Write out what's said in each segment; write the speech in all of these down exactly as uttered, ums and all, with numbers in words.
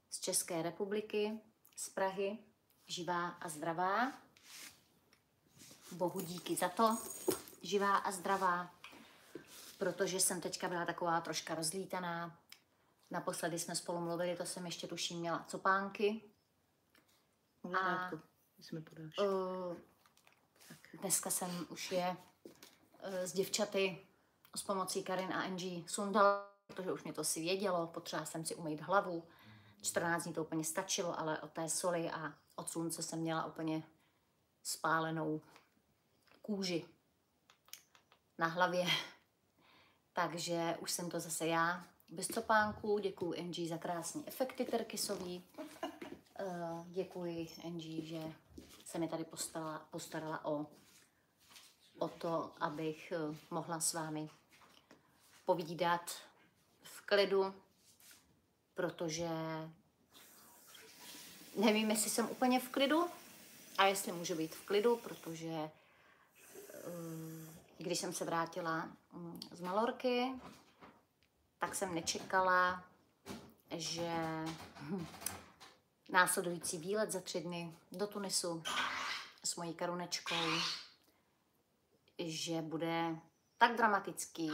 z České republiky, z Prahy, živá a zdravá. Bohu díky za to, živá a zdravá, protože jsem teďka byla taková troška rozlítaná. Naposledy jsme spolu mluvili, to jsem ještě tuším měla copánky. A uh, dneska jsem už je uh, s děvčaty s pomocí Karin a Angie sundala, protože už mě to si vědělo, potřeba jsem si umýt hlavu. čtrnáct dní to úplně stačilo, ale od té soli a od slunce jsem měla úplně spálenou kůži na hlavě. Takže už jsem to zase já bez copánků. Děkuji Angie za krásné efekty terkysový. Uh, děkuji Angie, že se mi tady postarala, postarala o, o to, abych uh, mohla s vámi povídat v klidu, protože nevím, jestli jsem úplně v klidu a jestli můžu být v klidu, protože uh, když jsem se vrátila um, z Malorky, tak jsem nečekala, že hm, následující výlet za tři dny do Tunisu s mojí Karunečkou, že bude tak dramatický,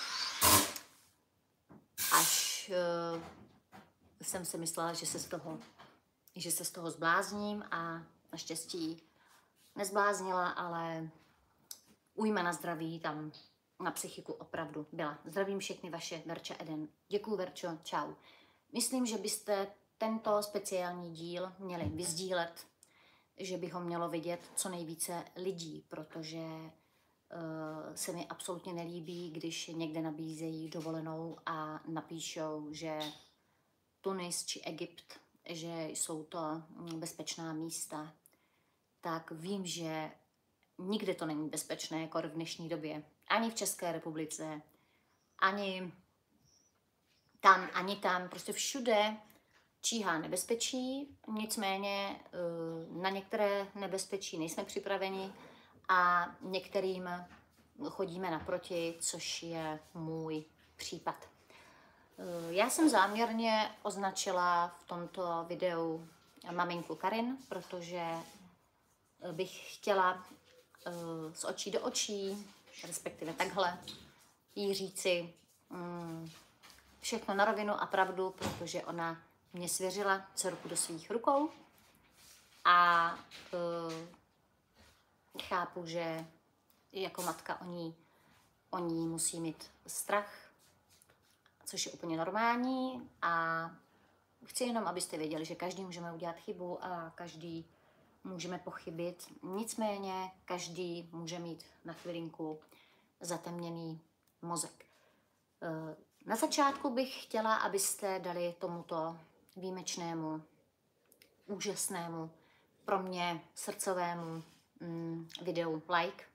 až uh, jsem si myslela, že se z toho, že se z toho zblázním a naštěstí nezbláznila, ale újma na zdraví tam na psychiku opravdu byla. Zdravím všechny vaše, Verča Eden. Děkuju, Verčo, čau. Myslím, že byste tento speciální díl měli vyzdílet, že by ho mělo vidět co nejvíce lidí, protože uh, se mi absolutně nelíbí, když někde nabízejí dovolenou a napíšou, že Tunis či Egypt, že jsou to bezpečná místa. Tak vím, že nikde to není bezpečné, jako v dnešní době. Ani v České republice, ani tam, ani tam. Prostě všude číhá nebezpečí, nicméně na některé nebezpečí nejsme připraveni a některým chodíme naproti, což je můj případ. Já jsem záměrně označila v tomto videu maminku Karin, protože bych chtěla z očí do očí, respektive takhle, jí říci mm, všechno na rovinu a pravdu, protože ona mě svěřila dcerku do svých rukou a uh, chápu, že jako matka o ní, o ní musí mít strach, což je úplně normální a chci jenom, abyste věděli, že každý můžeme udělat chybu a každý můžeme pochybit, nicméně každý může mít na chvilinku zatemněný mozek. Na začátku bych chtěla, abyste dali tomuto výjimečnému, úžasnému, pro mě srdcovému mm, videu like.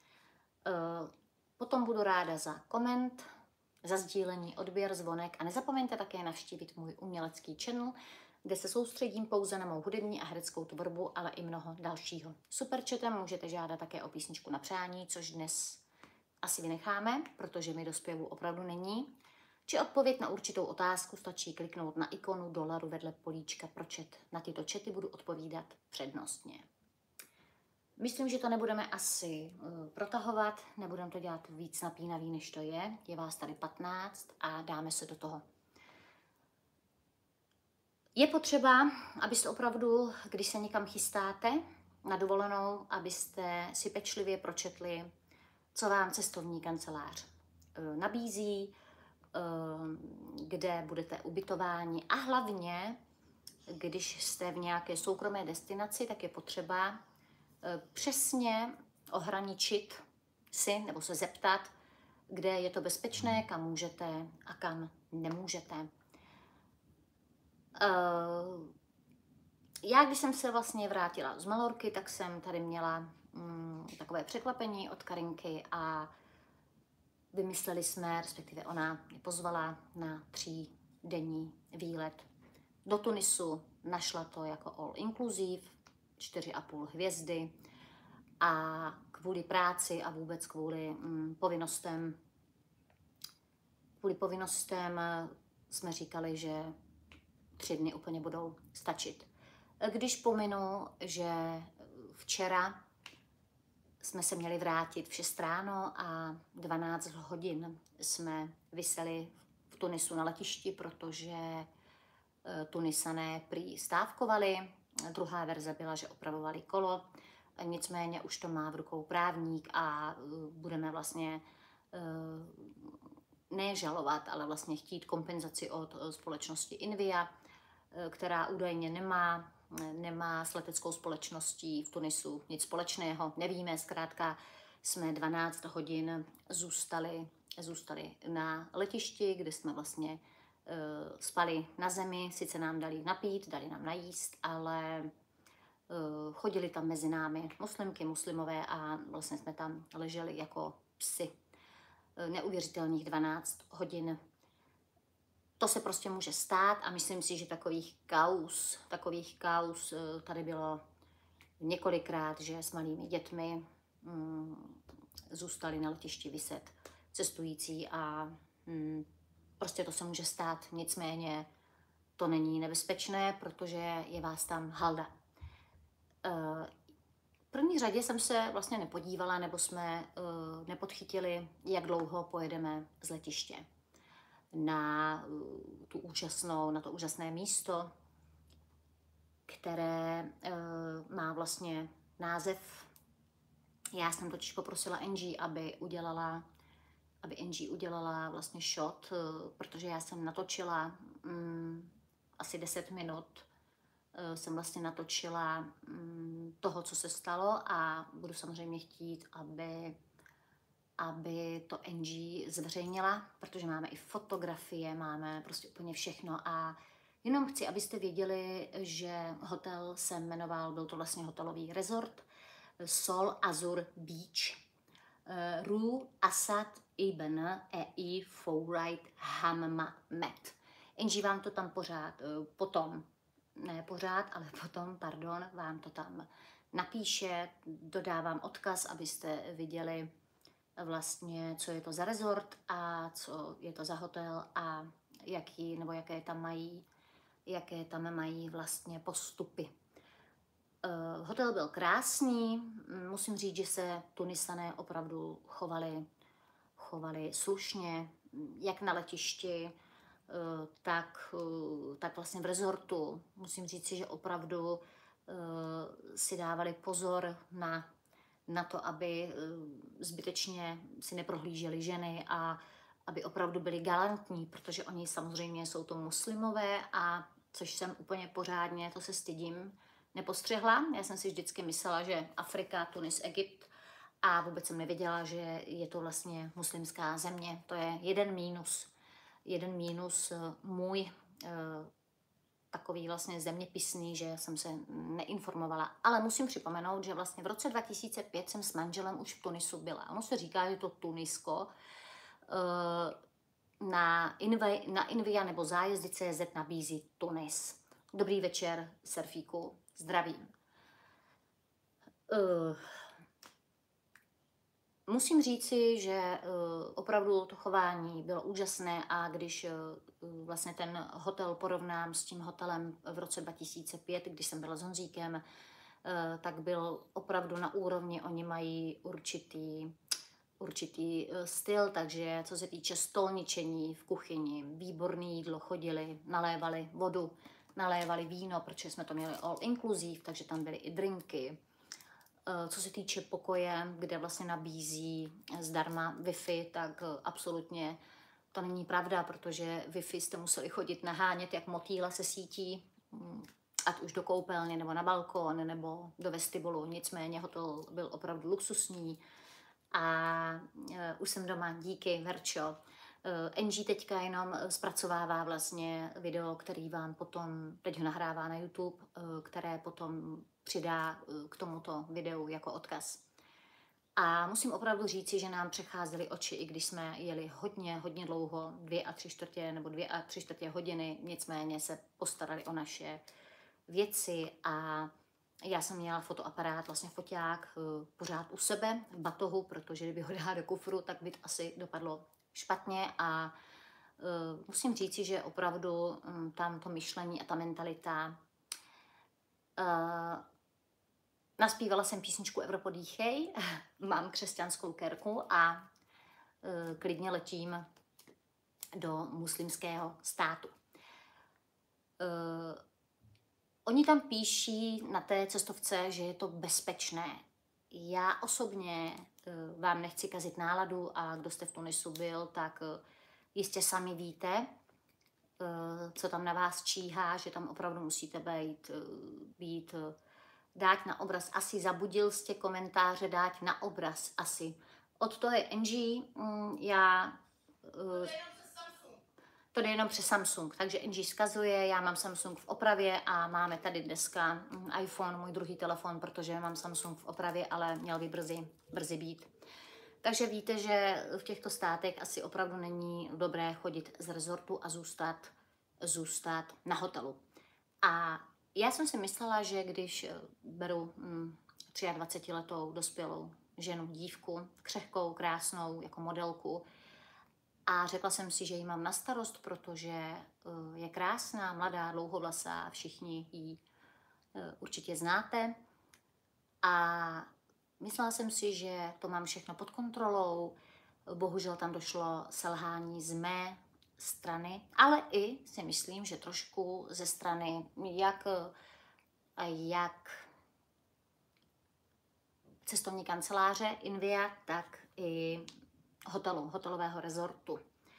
Potom budu ráda za koment, za sdílení, odběr, zvonek a nezapomeňte také navštívit můj umělecký channel, kde se soustředím pouze na mou hudební a hereckou tvorbu, ale i mnoho dalšího. Superchatem můžete žádat také o písničku na přání, což dnes asi vynecháme, protože mi do zpěvu opravdu není. Či odpověď na určitou otázku stačí kliknout na ikonu dolaru vedle políčka pro chat. Na tyto chaty budu odpovídat přednostně. Myslím, že to nebudeme asi uh, protahovat, nebudeme to dělat víc napínavý, než to je. Je vás tady patnáct a dáme se do toho. Je potřeba, abyste opravdu, když se někam chystáte na dovolenou, abyste si pečlivě pročetli, co vám cestovní kancelář uh, nabízí, uh, kde budete ubytováni a hlavně, když jste v nějaké soukromé destinaci, tak je potřeba přesně ohraničit si nebo se zeptat, kde je to bezpečné, kam můžete a kam nemůžete. Já, když jsem se vlastně vrátila z Malorky, tak jsem tady měla mm, takové překvapení od Karinky a vymysleli jsme, respektive ona mě pozvala na třídenní výlet do Tunisu. Našla to jako all inclusive, čtyři a půl hvězdy a kvůli práci a vůbec kvůli mm, povinnostem, kvůli povinnostem jsme říkali, že tři dny úplně budou stačit. Když pominu, že včera jsme se měli vrátit v šest ráno a dvanáct hodin jsme viseli v Tunisu na letišti, protože Tunisané prý stávkovali. Druhá verze byla, že opravovali kolo. Nicméně už to má v rukou právník a budeme vlastně ne žalovat, ale vlastně chtít kompenzaci od společnosti Invia, která údajně nemá, nemá s leteckou společností v Tunisu nic společného. Nevíme, zkrátka jsme dvanáct hodin zůstali, zůstali na letišti, kde jsme vlastně uh, spali na zemi. Sice nám dali napít, dali nám najíst, ale uh, chodili tam mezi námi muslimky, muslimové a vlastně jsme tam leželi jako psi. Neuvěřitelných dvanáct hodin. To se prostě může stát a myslím si, že takových kauz, takových kauz tady bylo několikrát, že s malými dětmi mm, zůstali na letišti viset cestující a mm, prostě to se může stát. Nicméně to není nebezpečné, protože je vás tam halda. Uh, V první řadě jsem se vlastně nepodívala, nebo jsme uh, nepodchytili, jak dlouho pojedeme z letiště na uh, tu úžasnou, na to úžasné místo, které uh, má vlastně název. Já jsem totiž poprosila Angie, aby udělala, aby Angie udělala vlastně shot, uh, protože já jsem natočila um, asi deset minut. Jsem vlastně natočila toho, co se stalo a budu samozřejmě chtít, aby, aby to Angie zveřejnila, protože máme i fotografie, máme prostě úplně všechno a jenom chci, abyste věděli, že hotel se jmenoval, byl to vlastně hotelový resort Sol Azur Beach, Rue Asad ibn Ei Fourayt Hammamet. Angie vám to tam pořád potom ne pořád, ale potom, pardon, vám to tam napíše, dodávám odkaz, abyste viděli vlastně, co je to za rezort a co je to za hotel a jaký, nebo jaké tam mají, jaké tam mají vlastně postupy. Uh, hotel byl krásný, musím říct, že se Tunisané opravdu chovali, chovali slušně, jak na letišti, tak, tak vlastně v rezortu. Musím říct si, že opravdu uh, si dávali pozor na, na to, aby uh, zbytečně si neprohlíželi ženy a aby opravdu byli galantní, protože oni samozřejmě jsou to muslimové a což jsem úplně pořádně, to se stydím, nepostřehla. Já jsem si vždycky myslela, že Afrika, Tunis, Egypt a vůbec jsem nevěděla, že je to vlastně muslimská země. To je jeden mínus. Jeden mínus můj e, takový vlastně zeměpisný, že jsem se neinformovala. Ale musím připomenout, že vlastně v roce dva tisíce pět jsem s manželem už v Tunisu byla. Ono se říká, že to Tunisko e, na, Invi, na Invia nebo zájezdy tečka cé zet nabízí Tunis. Dobrý večer, surfíku, zdravím. E, Musím říci, že uh, opravdu to chování bylo úžasné a když uh, vlastně ten hotel porovnám s tím hotelem v roce dva tisíce pět, když jsem byla s Honzíkem, uh, tak byl opravdu na úrovni, oni mají určitý, určitý uh, styl, takže co se týče stolničení v kuchyni, výborné jídlo, chodili, nalévali vodu, nalévali víno, protože jsme to měli all inclusive, takže tam byly i drinky. Co se týče pokoje, kde vlastně nabízí zdarma Wi-Fi, tak absolutně to není pravda, protože Wi-Fi jste museli chodit nahánět jak motýla se sítí, ať už do koupelny, nebo na balkón, nebo do vestibulu. Nicméně hotel byl opravdu luxusní a už jsem doma, díky, Verčo. Angie teďka jenom zpracovává vlastně video, který vám potom, teď ho nahrává na YouTube, které potom přidá k tomuto videu jako odkaz. A musím opravdu říci, že nám přecházely oči, i když jsme jeli hodně, hodně dlouho, dvě a tři čtvrtě nebo dvě a tři čtvrtě hodiny, nicméně se postarali o naše věci a já jsem měla fotoaparát, vlastně foťák pořád u sebe v batohu, protože kdyby ho dala do kufru, tak by to asi dopadlo špatně a musím říci, že opravdu tam to myšlení a ta mentalita. Naspívala jsem písničku Evropo dýchej, mám křesťanskou kerku a klidně letím do muslimského státu. Oni tam píší na té cestovce, že je to bezpečné. Já osobně vám nechci kazit náladu a kdo jste v Tunisu byl, tak jistě sami víte, co tam na vás číhá, že tam opravdu musíte být, být dát na obraz. Asi zabudil jste komentáře, dát na obraz asi. Od toho je Angie, já... To jde jenom přes Samsung, takže Angie zkazuje, já mám Samsung v opravě a máme tady dneska iPhone, můj druhý telefon, protože mám Samsung v opravě, ale měl by brzy, brzy být. Takže víte, že v těchto státech asi opravdu není dobré chodit z rezortu a zůstat, zůstat na hotelu. A já jsem si myslela, že když beru hm, dvacetiletou dospělou ženu, dívku, křehkou, krásnou, jako modelku, a řekla jsem si, že ji mám na starost, protože je krásná, mladá, dlouhovlasá, všichni ji určitě znáte. A myslela jsem si, že to mám všechno pod kontrolou. Bohužel tam došlo selhání z mé strany, ale i si myslím, že trošku ze strany jak, jak cestovní kanceláře Invia, tak i hotelu, hotelového rezortu.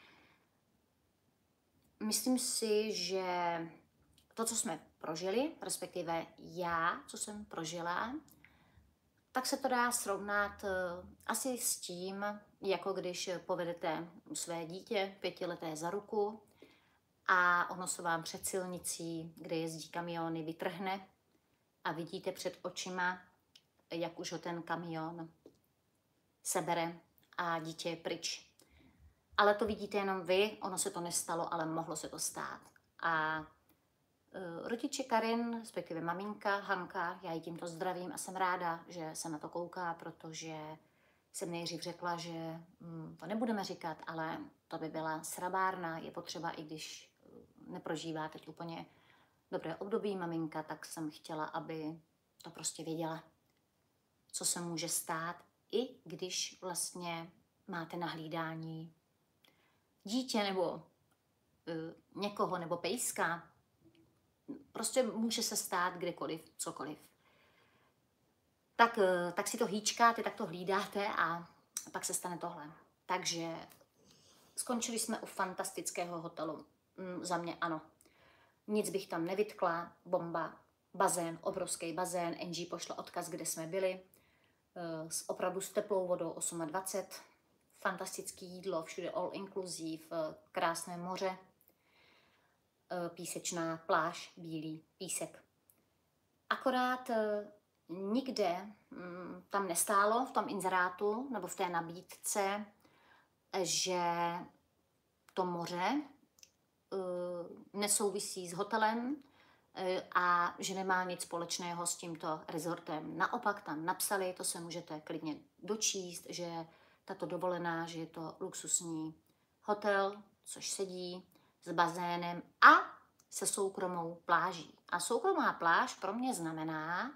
Myslím si, že to, co jsme prožili, respektive já, co jsem prožila, tak se to dá srovnat uh, asi s tím, jako když povedete své dítě pětileté za ruku a ono se vám před silnicí, kde jezdí kamiony, vytrhne a vidíte před očima, jak už ho ten kamion sebere a dítě je pryč. Ale to vidíte jenom vy, ono se to nestalo, ale mohlo se to stát. A uh, rodiče Karin, respektive maminka Hanka, já ji tímto zdravím a jsem ráda, že se na to kouká, protože jsem nejdřív řekla, že hm, to nebudeme říkat, ale to by byla srabárna, je potřeba, i když neprožívá teď úplně dobré období maminka, tak jsem chtěla, aby to prostě věděla, co se může stát, i když vlastně máte na hlídání dítě nebo uh, někoho nebo pejska. Prostě může se stát kdekoliv, cokoliv. Tak, uh, tak si to hýčkáte, tak to hlídáte a pak se stane tohle. Takže skončili jsme u fantastického hotelu. Mm, za mě ano. Nic bych tam nevytkla, bomba, bazén, obrovský bazén, Angie pošla odkaz, kde jsme byli. S opravdu s teplou vodou dvacet osm, fantastické jídlo, všude all inclusive, krásné moře, písečná pláž, bílý písek. Akorát nikde tam nestálo v tom inzerátu nebo v té nabídce, že to moře nesouvisí s hotelem a že nemá nic společného s tímto rezortem. Naopak tam napsali, to se můžete klidně dočíst, že tato dovolená, že je to luxusní hotel, což sedí s bazénem a se soukromou pláží. A soukromá pláž pro mě znamená,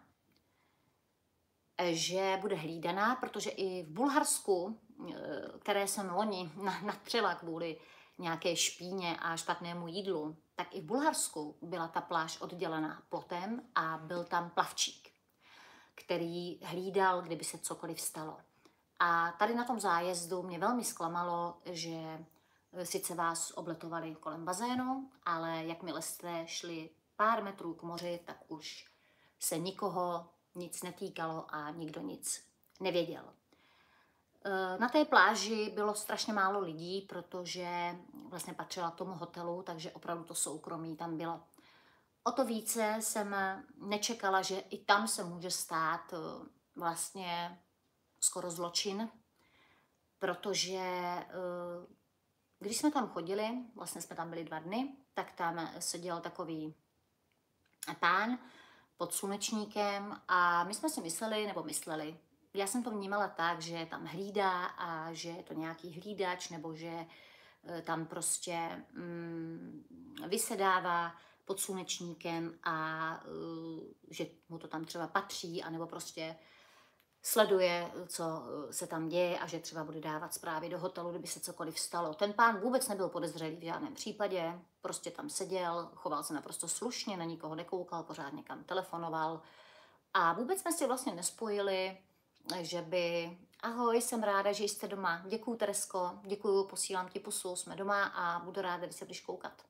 že bude hlídaná, protože i v Bulharsku, které jsem loni natřela kvůli nějaké špíně a špatnému jídlu, tak i v Bulharsku byla ta pláž oddělená plotem a byl tam plavčík, který hlídal, kdyby se cokoliv stalo. A tady na tom zájezdu mě velmi zklamalo, že sice vás obletovali kolem bazénu, ale jakmile jste šli pár metrů k moři, tak už se nikoho nic netýkalo a nikdo nic nevěděl. Na té pláži bylo strašně málo lidí, protože vlastně patřila tomu hotelu, takže opravdu to soukromí tam bylo. O to více jsem nečekala, že i tam se může stát vlastně skoro zločin, protože když jsme tam chodili, vlastně jsme tam byli dva dny, tak tam seděl takový pán pod slunečníkem a my jsme si mysleli, nebo mysleli, já jsem to vnímala tak, že tam hlídá a že je to nějaký hlídač, nebo že tam prostě mm, vysedává pod slunečníkem a uh, že mu to tam třeba patří, anebo prostě sleduje, co se tam děje a že třeba bude dávat zprávy do hotelu, kdyby se cokoliv stalo. Ten pán vůbec nebyl podezřelý v žádném případě, prostě tam seděl, choval se naprosto slušně, na nikoho nekoukal, pořád někam telefonoval a vůbec jsme si vlastně nespojili, že by ahoj, jsem ráda, že jste doma, děkuju Teresko, děkuju, posílám ti pusu, jsme doma a budu ráda, když se budeš koukat.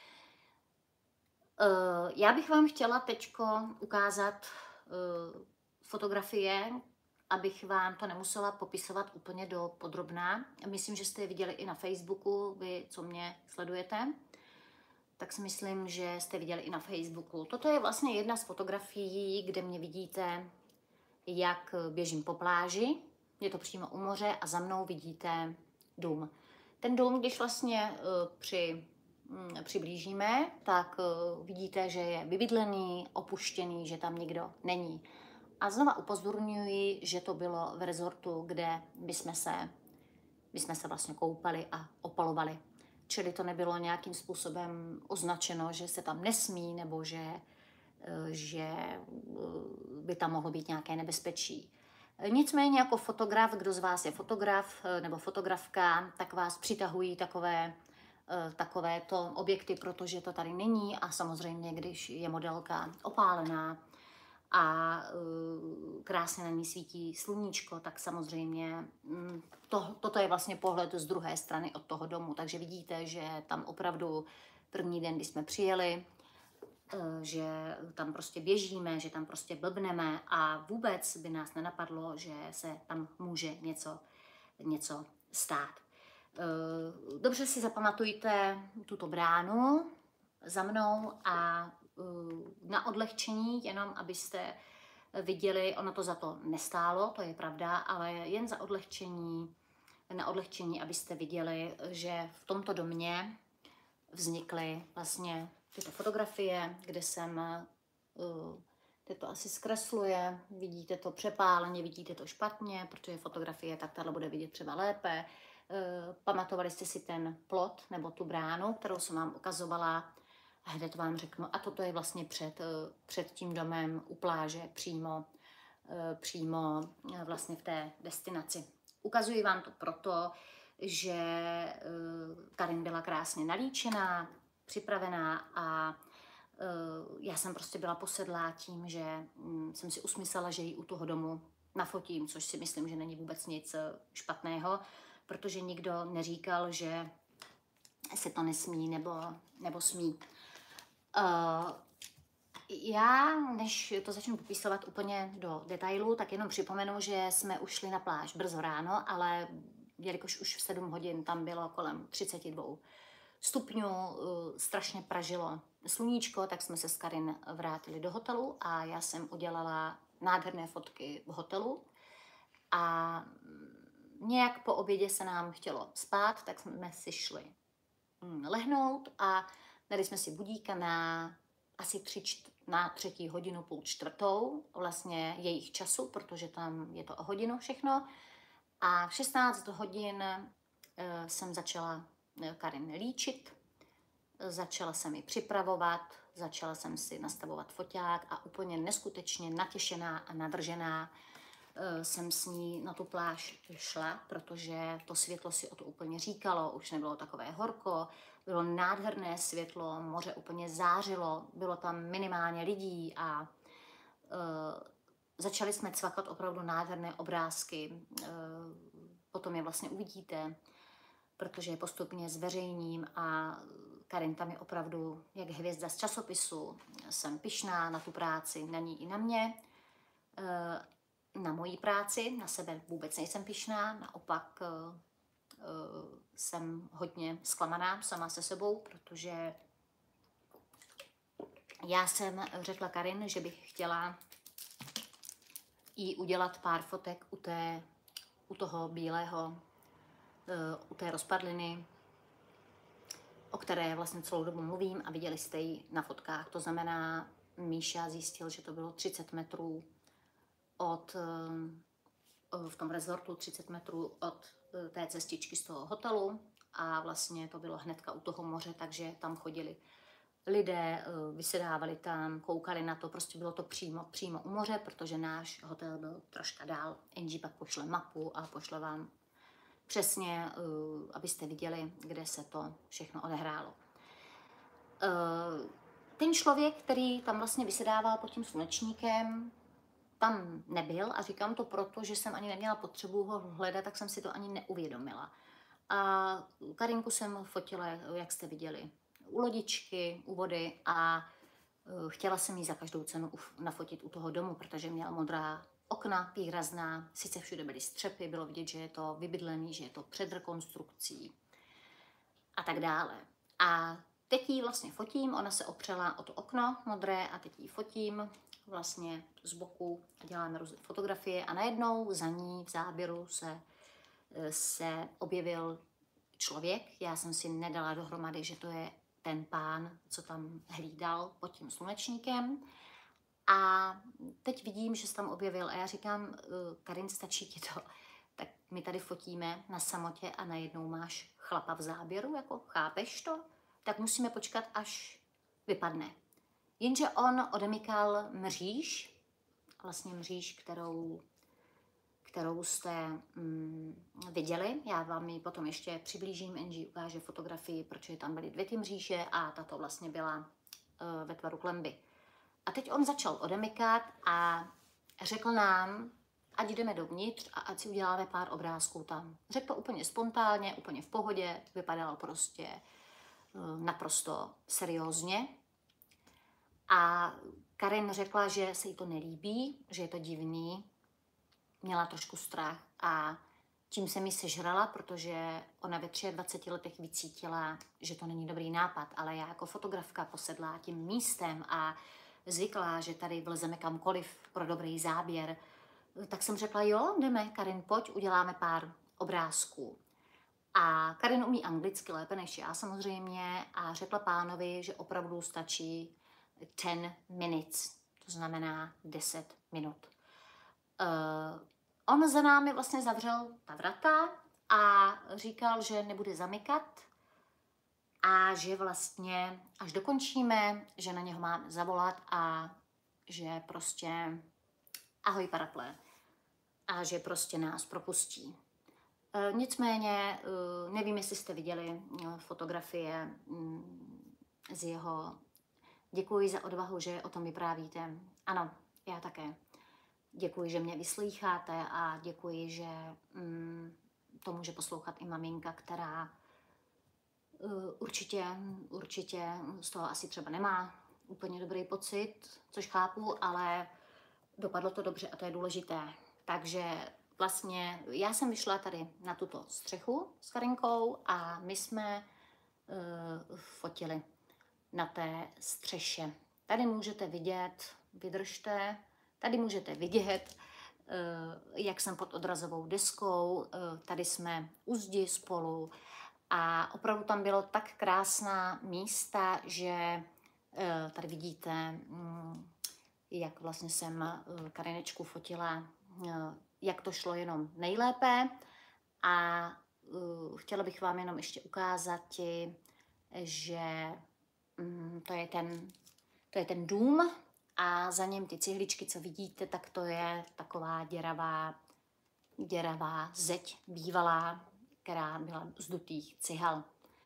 Uh, já bych vám chtěla teďko ukázat uh, fotografie, abych vám to nemusela popisovat úplně do podrobná. Myslím, že jste je viděli i na Facebooku, vy, co mě sledujete, tak si myslím, že jste viděli i na Facebooku. Toto je vlastně jedna z fotografií, kde mě vidíte, jak běžím po pláži. Je to přímo u moře a za mnou vidíte dům. Ten dům, když vlastně uh, při, um, přiblížíme, tak uh, vidíte, že je vybydlený, opuštěný, že tam nikdo není. A znova upozorňuji, že to bylo v rezortu, kde bychom se, bychom se vlastně koupali a opalovali. Čili to nebylo nějakým způsobem označeno, že se tam nesmí, nebo že, že by tam mohlo být nějaké nebezpečí. Nicméně jako fotograf, kdo z vás je fotograf nebo fotografka, tak vás přitahují takové, takovéto objekty, protože to tady není a samozřejmě, když je modelka opálená, a uh, krásně na ní svítí sluníčko, tak samozřejmě um, to, toto je vlastně pohled z druhé strany od toho domu. Takže vidíte, že tam opravdu první den, kdy jsme přijeli, uh, že tam prostě běžíme, že tam prostě blbneme a vůbec by nás nenapadlo, že se tam může něco, něco stát. Uh, dobře si zapamatujte tuto bránu za mnou a na odlehčení, jenom abyste viděli, ono to za to nestálo, to je pravda, ale jen za odlehčení, na odlehčení, abyste viděli, že v tomto domě vznikly vlastně tyto fotografie, kde jsem, teď to asi zkresluje, vidíte to přepáleně, vidíte to špatně, protože fotografie tak tato bude vidět třeba lépe. Pamatovali jste si ten plot nebo tu bránu, kterou jsem vám ukazovala. Hned vám řeknu, a toto je vlastně před, před tím domem u pláže, přímo, přímo vlastně v té destinaci. Ukazuji vám to proto, že Karin byla krásně nalíčená, připravená a já jsem prostě byla posedlá tím, že jsem si usmyslela, že ji u toho domu nafotím, což si myslím, že není vůbec nic špatného, protože nikdo neříkal, že se to nesmí nebo, nebo smí. Uh, já, než to začnu popisovat úplně do detailu, tak jenom připomenu, že jsme ušli na pláž brzo ráno, ale jelikož už v sedm hodin tam bylo kolem třicet dva stupňů, uh, strašně pražilo sluníčko, tak jsme se s Karin vrátili do hotelu a já jsem udělala nádherné fotky v hotelu a nějak po obědě se nám chtělo spát, tak jsme si šli lehnout a dali jsme si budíka na asi tři, čt, na třetí hodinu, půl čtvrtou, vlastně jejich času, protože tam je to o hodinu všechno. A v šestnáct hodin e, jsem začala Karin líčit, začala jsem ji připravovat, začala jsem si nastavovat foťák a úplně neskutečně natěšená a nadržená e, jsem s ní na tu pláž šla, protože to světlo si o to úplně říkalo, už nebylo takové horko, bylo nádherné světlo, moře úplně zářilo, bylo tam minimálně lidí a e, začali jsme cvakat opravdu nádherné obrázky. E, potom je vlastně uvidíte, protože je postupně zveřejním a Karin tam je opravdu jak hvězda z časopisu. Jsem pyšná na tu práci, na ní i na mě. E, na mojí práci, na sebe vůbec nejsem pyšná, naopak e, jsem hodně zklamaná sama se sebou, protože já jsem řekla Karin, že bych chtěla jí udělat pár fotek u, té, u toho bílého, u té rozpadliny, o které vlastně celou dobu mluvím a viděli jste ji na fotkách. To znamená, Míša zjistil, že to bylo třicet metrů od, v tom rezortu, třicet metrů od té cestičky z toho hotelu a vlastně to bylo hnedka u toho moře, takže tam chodili lidé, vysedávali tam, koukali na to, prostě bylo to přímo, přímo u moře, protože náš hotel byl troška dál. Angie pak pošle mapu a pošle vám přesně, abyste viděli, kde se to všechno odehrálo. Ten člověk, který tam vlastně vysedával pod tím slunečníkem, tam nebyl a říkám to proto, že jsem ani neměla potřebu ho hledat, tak jsem si to ani neuvědomila. A Karinku jsem fotila, jak jste viděli, u lodičky, u vody a chtěla jsem jí za každou cenu nafotit u toho domu, protože měla modrá okna, výrazná, sice všude byly střepy, bylo vidět, že je to vybydlený, že je to před rekonstrukcí a tak dále. A teď jí vlastně fotím, ona se opřela o to okno modré a teď jí fotím vlastně z boku a děláme různé fotografie a najednou za ní v záběru se, se objevil člověk. Já jsem si nedala dohromady, že to je ten pán, co tam hlídal pod tím slunečníkem. A teď vidím, že se tam objevil a já říkám, Karin, stačí ti to? Tak my tady fotíme na samotě a najednou máš chlapa v záběru, jako chápeš to? Tak musíme počkat, až vypadne. Jenže on odemykal mříž, vlastně mříž, kterou, kterou jste mm, viděli. Já vám ji potom ještě přiblížím, Angie ukáže fotografii, protože tam byly dvě ty mříže a tato vlastně byla uh, ve tvaru klenby. A teď on začal odemykat a řekl nám, ať jdeme dovnitř a ať si uděláme pár obrázků tam. Řekl to úplně spontánně, úplně v pohodě, vypadal prostě uh, naprosto seriózně. A Karin řekla, že se jí to nelíbí, že je to divný, měla trošku strach a tím se mi sežrala, protože ona ve dvaceti třech letech vycítila, že to není dobrý nápad, ale já jako fotografka posedlá tím místem a zvyklá, že tady vlezeme kamkoliv pro dobrý záběr, tak jsem řekla, jo, jdeme, Karin, pojď, uděláme pár obrázků. A Karin umí anglicky lépe než já samozřejmě a řekla pánovi, že opravdu stačí ten minutes, to znamená deset minut. Uh, on za námi vlastně zavřel ta vrata a říkal, že nebude zamykat a že vlastně, až dokončíme, že na něho máme zavolat a že prostě ahoj paraplé a že prostě nás propustí. Uh, nicméně, uh, nevím, jestli jste viděli uh, fotografie um, z jeho. Děkuji za odvahu, že o tom vyprávíte. Ano, já také. Děkuji, že mě vyslýcháte a děkuji, že mm, to může poslouchat i maminka, která uh, určitě, určitě z toho asi třeba nemá úplně dobrý pocit, což chápu, ale dopadlo to dobře a to je důležité. Takže vlastně já jsem vyšla tady na tuto střechu s Karinkou a my jsme uh, fotili na té střeše. Tady můžete vidět, vydržte, tady můžete vidět, jak jsem pod odrazovou deskou, tady jsme u zdi spolu a opravdu tam bylo tak krásná místa, že tady vidíte, jak vlastně jsem Karinečku fotila, jak to šlo jenom nejlépe a chtěla bych vám jenom ještě ukázat, že To je, ten, to je ten dům a za něm ty cihličky, co vidíte, tak to je taková děravá, děravá zeď bývalá, která byla z dutých cihel.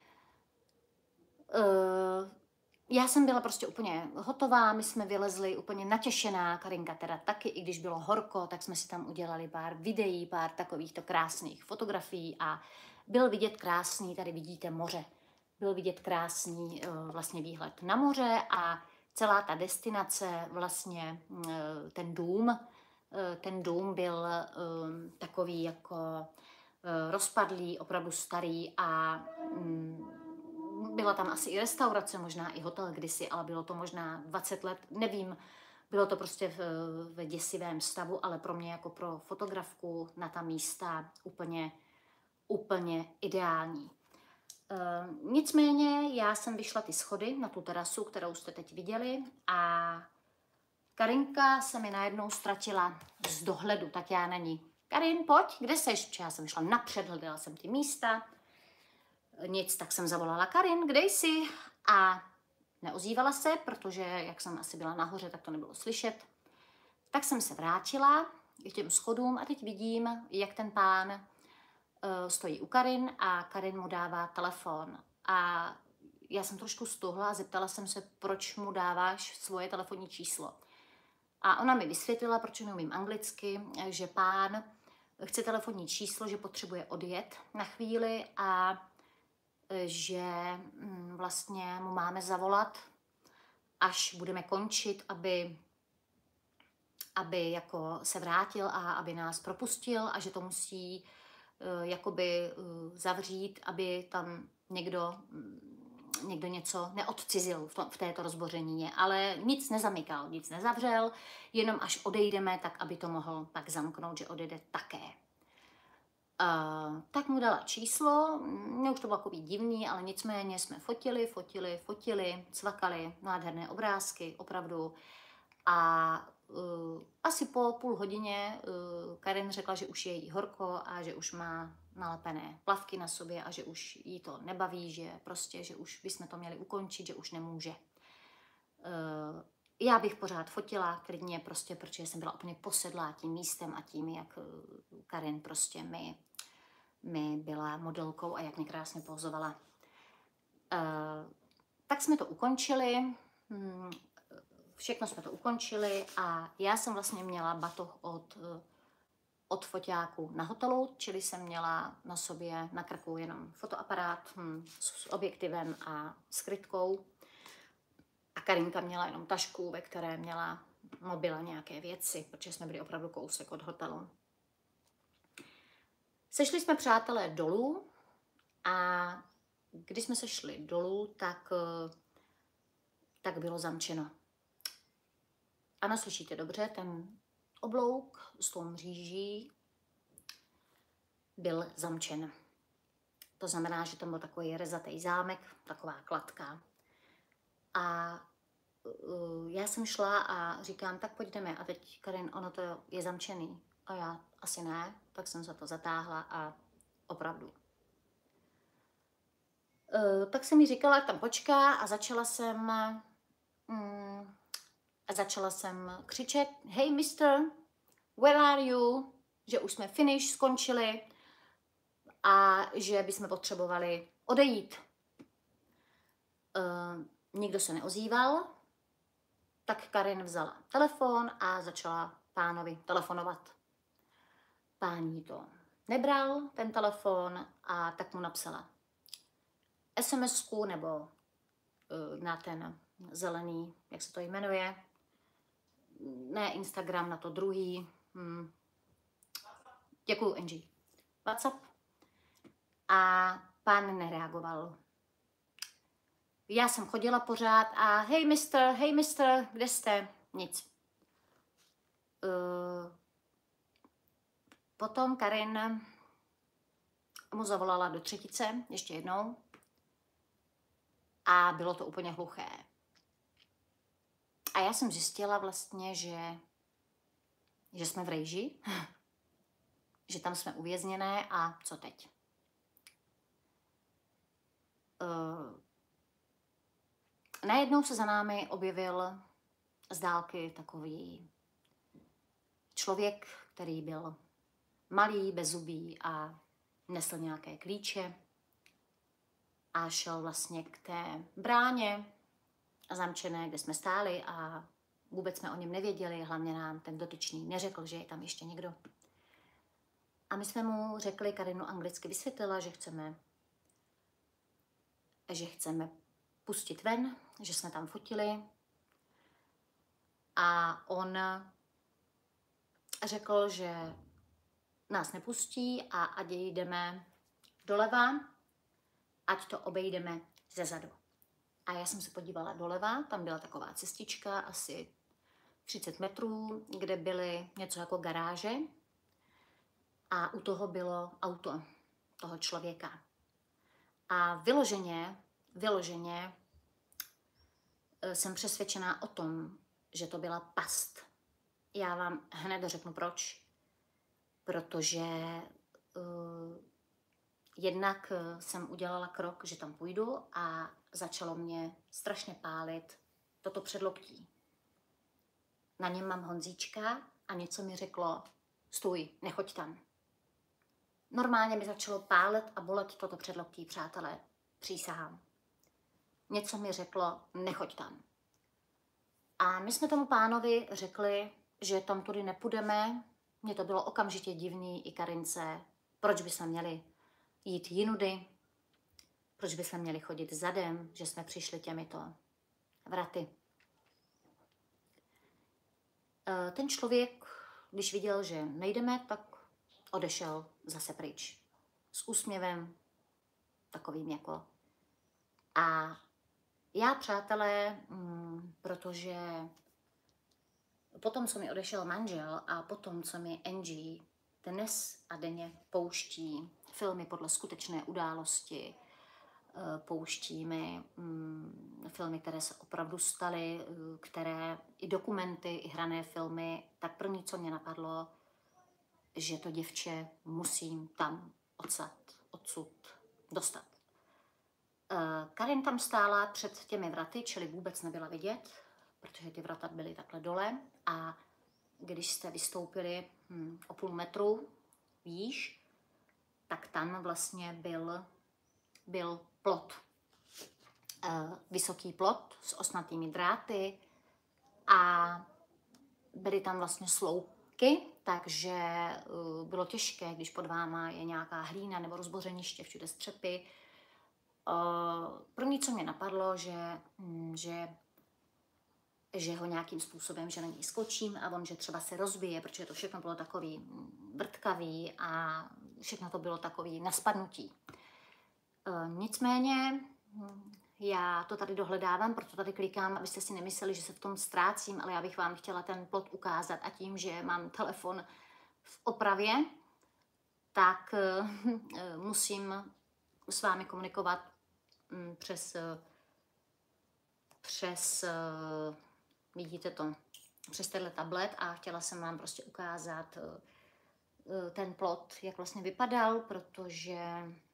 Uh, já jsem byla prostě úplně hotová, my jsme vylezli úplně natěšená, Karinka teda taky, i když bylo horko, tak jsme si tam udělali pár videí, pár takovýchto krásných fotografií a byl vidět krásný, tady vidíte moře. Byl vidět krásný vlastně výhled na moře a celá ta destinace, vlastně ten dům, ten dům byl takový jako rozpadlý, opravdu starý a byla tam asi i restaurace, možná i hotel kdysi, ale bylo to možná dvacet let, nevím, bylo to prostě v, v děsivém stavu, ale pro mě jako pro fotografku na ta místa úplně, úplně ideální. Uh, nicméně já jsem vyšla ty schody na tu terasu, kterou jste teď viděli a Karinka se mi najednou ztratila z dohledu, tak já na ní. Karin, pojď, kde seš? Já jsem šla napřed, hledala jsem ty místa Nic, tak jsem zavolala Karin, kde jsi? A neozývala se, protože jak jsem asi byla nahoře, tak to nebylo slyšet. Tak jsem se vrátila k těm schodům a teď vidím, jak ten pán uh, stojí u Karin a Karin mu dává telefon. A já jsem trošku stuhla a zeptala jsem se, proč mu dáváš svoje telefonní číslo. A ona mi vysvětlila, proč neumím anglicky, že pán chce telefonní číslo, že potřebuje odjet na chvíli a že vlastně mu máme zavolat, až budeme končit, aby, aby jako se vrátil a aby nás propustil a že to musí uh, jakoby uh, zavřít, aby tam někdo, někdo něco neodcizil v, to, v této rozbořenině, ale nic nezamykal, nic nezavřel, jenom až odejdeme, tak aby to mohl pak zamknout, že odejde také. Uh, tak mu dala číslo, mě už to bylo takový divný, ale nicméně jsme fotili, fotili, fotili, cvakali, nádherné obrázky, opravdu. A uh, asi po půl hodině uh, Karin řekla, že už je jí horko a že už má nalepené plavky na sobě a že už jí to nebaví, že prostě, že už bychom to měli ukončit, že už nemůže. Uh, Já bych pořád fotila klidně, prostě, protože jsem byla úplně posedlá tím místem a tím, jak Karin prostě mi, mi byla modelkou a jak mě krásně pozovala. Uh, tak jsme to ukončili, hmm, všechno jsme to ukončili a já jsem vlastně měla batoh od, od foťáku na hotelu, čili jsem měla na sobě, na krku jenom fotoaparát hm, s objektivem a skrytkou. A Karinka měla jenom tašku, ve které měla mobil a nějaké věci, protože jsme byli opravdu kousek od hotelu. Sešli jsme přátelé dolů a když jsme se šli dolů, tak, tak bylo zamčeno. Ano, slyšíte dobře, ten oblouk s tou mříží byl zamčen. To znamená, že tam byl takový rezatý zámek, taková kladka. A uh, já jsem šla a říkám, tak pojďme. A teď, Karin, ono to je zamčený. A já asi ne, tak jsem za to zatáhla a opravdu. Uh, tak jsem mi říkala, jak tam počká a začala jsem, um, a začala jsem křičet, hey mister, where are you? Že už jsme finish, skončili a že bychom potřebovali odejít. Uh, Nikdo se neozýval, tak Karin vzala telefon a začala pánovi telefonovat. Pán jí to nebral, ten telefon, a tak mu napsala es em esku nebo uh, na ten zelený, jak se to jmenuje, ne Instagram, na to druhý. Hmm. Děkuju, Angie. WhatsApp. A pán nereagoval. Já jsem chodila pořád a hej mister, hej mister, kde jste? Nic. Uh, potom Karin mu zavolala do třetice, ještě jednou. A bylo to úplně hluché. A já jsem zjistila vlastně, že, že jsme v rejži, že tam jsme uvězněné a co teď? Uh, Najednou se za námi objevil z dálky takový člověk, který byl malý, bezzubý a nesl nějaké klíče a šel vlastně k té bráně zamčené, kde jsme stáli a vůbec jsme o něm nevěděli, hlavně nám ten dotyčný neřekl, že je tam ještě někdo. A my jsme mu řekli, Karinu anglicky vysvětlila, že chceme, že chceme pustit ven, že jsme tam fotili a on řekl, že nás nepustí a ať jdeme doleva, ať to obejdeme ze zadu. A já jsem se podívala doleva, tam byla taková cestička, asi třicet metrů, kde byly něco jako garáže a u toho bylo auto toho člověka. A vyloženě, vyloženě jsem přesvědčená o tom, že to byla past. Já vám hned řeknu proč. Protože uh, jednak jsem udělala krok, že tam půjdu a začalo mě strašně pálit toto předloktí. Na něm mám Honzíčka a něco mi řeklo, stůj, nechoď tam. Normálně mi začalo pálet a bolet toto předloktí, přátelé, přísahám. Něco mi řeklo, nechoď tam. A my jsme tomu pánovi řekli, že tam tudy nepůjdeme. Mně to bylo okamžitě divný, i Karince, proč bychom měli jít jinudy, proč bychom měli chodit zadem, že jsme přišli těmito vraty. Ten člověk, když viděl, že nejdeme, tak odešel zase pryč. S úsměvem takovým jako. A já, přátelé, mm, protože potom, co mi odešel manžel a potom, co mi Angie dnes a denně pouští filmy podle skutečné události, pouští mi mm, filmy, které se opravdu staly, které i dokumenty, i hrané filmy, tak první, co mě napadlo, že to děvče musím tam odsad, odsud dostat. Karin tam stála před těmi vraty, čili vůbec nebyla vidět, protože ty vrata byly takhle dole a když jste vystoupili hm, o půl metru výš, tak tam vlastně byl, byl plot. Vysoký plot s osnatými dráty a byly tam vlastně sloupky, takže bylo těžké, když pod váma je nějaká hlína nebo rozbořeniště, všude střepy. První, co mě napadlo, že, že, že ho nějakým způsobem, že na něj skočím a on, že třeba se rozbije, protože to všechno bylo takový vrtkavý a všechno to bylo takový na spadnutí. Nicméně já to tady dohledávám, proto tady klikám, abyste si nemysleli, že se v tom ztrácím, ale já bych vám chtěla ten plot ukázat a tím, že mám telefon v opravě, tak musím s vámi komunikovat přes, přes, vidíte to, přes tenhle tablet a chtěla jsem vám prostě ukázat ten plot, jak vlastně vypadal, protože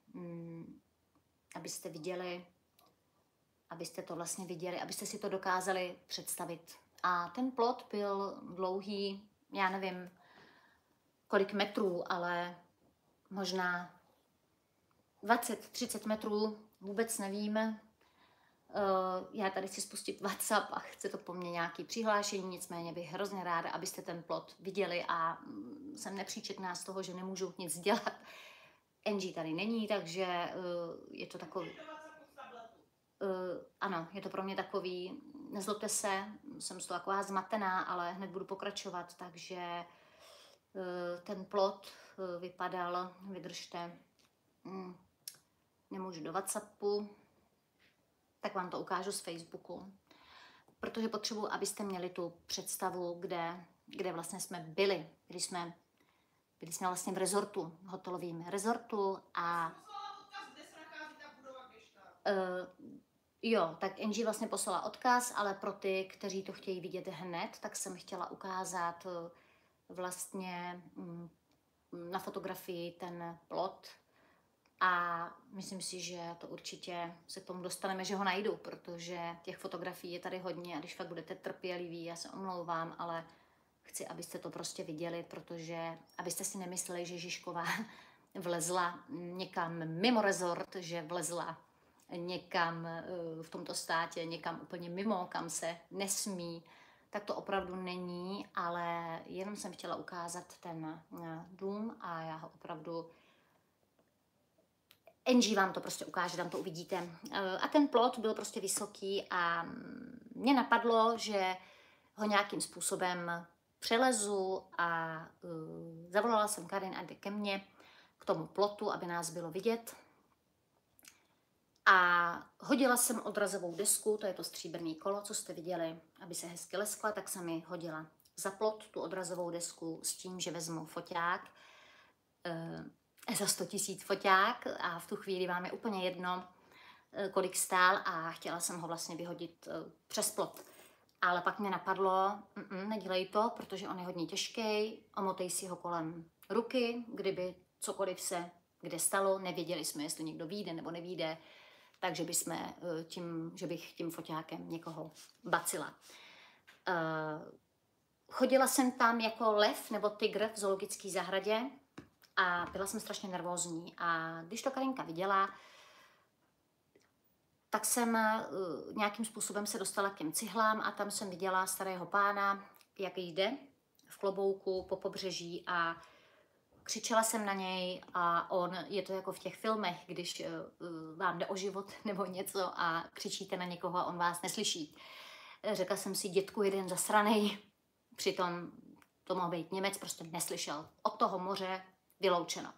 abyste viděli, abyste to vlastně viděli, abyste si to dokázali představit. A ten plot byl dlouhý, já nevím, kolik metrů, ale možná dvacet třicet metrů, vůbec nevím. Já tady chci spustit WhatsApp a chce to po mně nějaké přihlášení, nicméně bych hrozně ráda, abyste ten plot viděli a jsem nepříčetná z toho, že nemůžu nic dělat. Angie tady není, takže je to takový... Uh, ano, je to pro mě takový, nezlobte se, jsem z toho taková zmatená, ale hned budu pokračovat, takže uh, ten plot uh, vypadal, vydržte, mm, nemůžu do WhatsAppu, tak vám to ukážu z Facebooku, protože potřebuji, abyste měli tu představu, kde, kde vlastně jsme byli, když jsme, byli jsme vlastně v rezortu, hotelovým rezortu a uh, jo, tak Angie vlastně poslala odkaz, ale pro ty, kteří to chtějí vidět hned, tak jsem chtěla ukázat vlastně na fotografii ten plot a myslím si, že to určitě se k tomu dostaneme, že ho najdu, protože těch fotografií je tady hodně a když fakt budete trpěliví, já se omlouvám, ale chci, abyste to prostě viděli, protože abyste si nemysleli, že Žižková vlezla někam mimo rezort, že vlezla někam v tomto státě, někam úplně mimo, kam se nesmí, tak to opravdu není, ale jenom jsem chtěla ukázat ten dům a já ho opravdu... Angie vám to prostě ukáže, tam to uvidíte. A ten plot byl prostě vysoký a mě napadlo, že ho nějakým způsobem přelezu a uh, zavolala jsem Karin, aby ke mně, k tomu plotu, aby nás bylo vidět. A hodila jsem odrazovou desku, to je to stříbrné kolo, co jste viděli, aby se hezky leskla, tak jsem mi hodila za plot tu odrazovou desku s tím, že vezmu foťák, e, za sto tisíc foťák a v tu chvíli vám je úplně jedno, e, kolik stál a chtěla jsem ho vlastně vyhodit e, přes plot. Ale pak mě napadlo, mm, mm, nedělej to, protože on je hodně těžký, omotej si ho kolem ruky, kdyby cokoliv se kde stalo, nevěděli jsme, jestli někdo vyjde nebo nevyjde, takže by jsme tím, že bych tím foťákem někoho bacila. Chodila jsem tam jako lev nebo tygr v zoologické zahradě a byla jsem strašně nervózní. A když to Karinka viděla, tak jsem uh, nějakým způsobem se dostala k těm cihlám a tam jsem viděla starého pána, jak jde v klobouku po pobřeží a křičela jsem na něj a on, je to jako v těch filmech, když uh, vám jde o život nebo něco a křičíte na někoho a on vás neslyší. Řekla jsem si, dětku, jeden zasranej, přitom to mohl být Němec, prostě neslyšel. Od toho moře vyloučeno.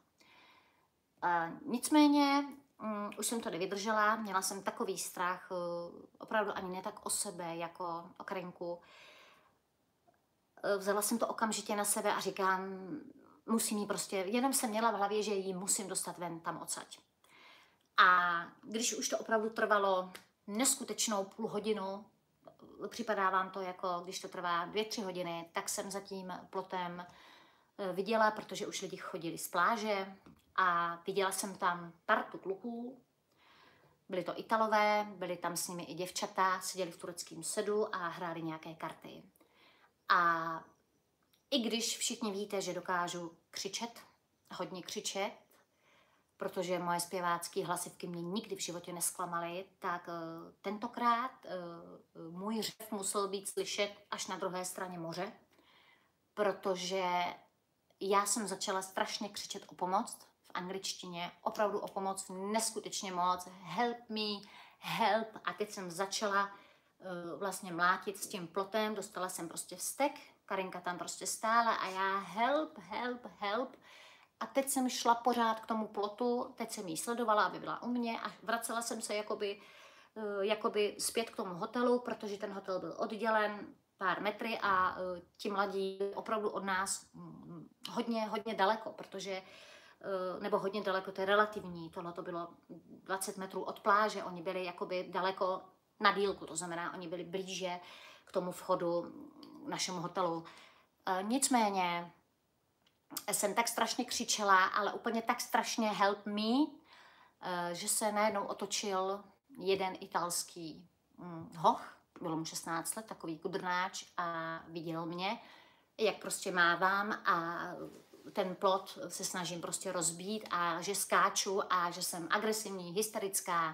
Uh, nicméně, um, už jsem to nevydržela, měla jsem takový strach, uh, opravdu ani ne tak o sebe, jako o Karinku. Uh, vzala jsem to okamžitě na sebe a říkám, musím jí prostě, jenom jsem měla v hlavě, že ji musím dostat ven tam odsaď. A když už to opravdu trvalo neskutečnou půl hodinu, připadá vám to jako, když to trvá dvě, tři hodiny, tak jsem za tím plotem viděla, protože už lidi chodili z pláže a viděla jsem tam partu kluků. Byli to Italové, byli tam s nimi i děvčata, seděli v tureckém sedu a hráli nějaké karty. A i když všichni víte, že dokážu křičet, hodně křičet, protože moje zpěvácké hlasivky mě nikdy v životě nesklamaly, tak uh, tentokrát uh, můj řev musel být slyšet až na druhé straně moře, protože já jsem začala strašně křičet o pomoc v angličtině, opravdu o pomoc, neskutečně moc, help me, help, a teď jsem začala uh, vlastně mlátit s tím plotem, dostala jsem prostě vztek, Karinka tam prostě stála a já help, help, help. A teď jsem šla pořád k tomu plotu, teď jsem jí sledovala, aby byla u mě a vracela jsem se jakoby, jakoby zpět k tomu hotelu, protože ten hotel byl oddělen pár metry a ti mladí opravdu od nás hodně, hodně daleko, protože, nebo hodně daleko, to je relativní, tohle to bylo dvacet metrů od pláže, oni byli jakoby daleko na dílku, to znamená, oni byli blíže k tomu vchodu našemu hotelu. Nicméně, jsem tak strašně křičela, ale úplně tak strašně help me, že se najednou otočil jeden italský hoch, bylo mu šestnáct let, takový kudrnáč a viděl mě, jak prostě mávám a ten plot se snažím prostě rozbít a že skáču a že jsem agresivní, hysterická.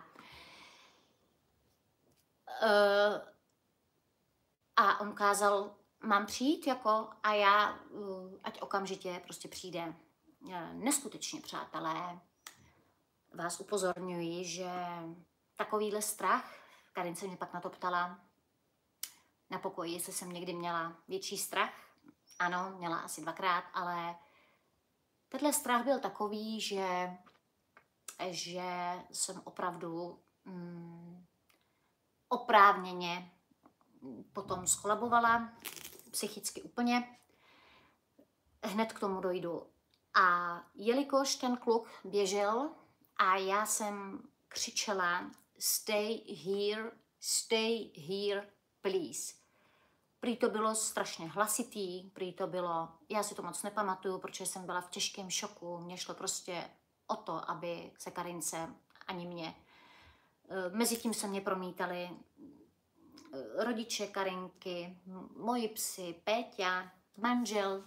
A on kázal, mám přijít jako a já, ať okamžitě prostě přijde. Neskutečně, přátelé, vás upozorňuji, že takovýhle strach, Karince mě pak na to ptala, na pokoji, jestli jsem někdy měla větší strach. Ano, měla asi dvakrát, ale tenhle strach byl takový, že, že jsem opravdu mm, oprávněně potom skolabovala, psychicky úplně. Hned k tomu dojdu. A jelikož ten kluk běžel a já jsem křičela stay here, stay here, please. Prý to bylo strašně hlasitý, prý to bylo, já si to moc nepamatuju, protože jsem byla v těžkém šoku, mně šlo prostě o to, aby se Karince ani mě. Mezitím se mě promítali rodiče Karinky, moji psi, Péťa, manžel.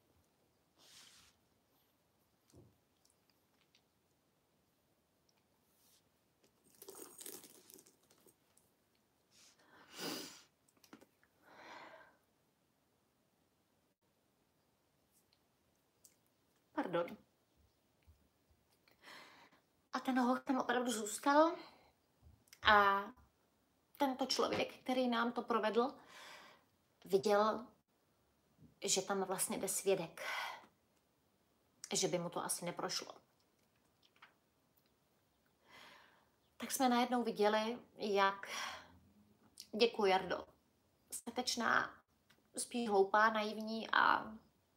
Pardon. A ten hoch tam opravdu zůstal a tento člověk, který nám to provedl, viděl, že tam vlastně jde svědek, že by mu to asi neprošlo. Tak jsme najednou viděli, jak, děkuji, Jardo, statečná, spíš hloupá, naivní a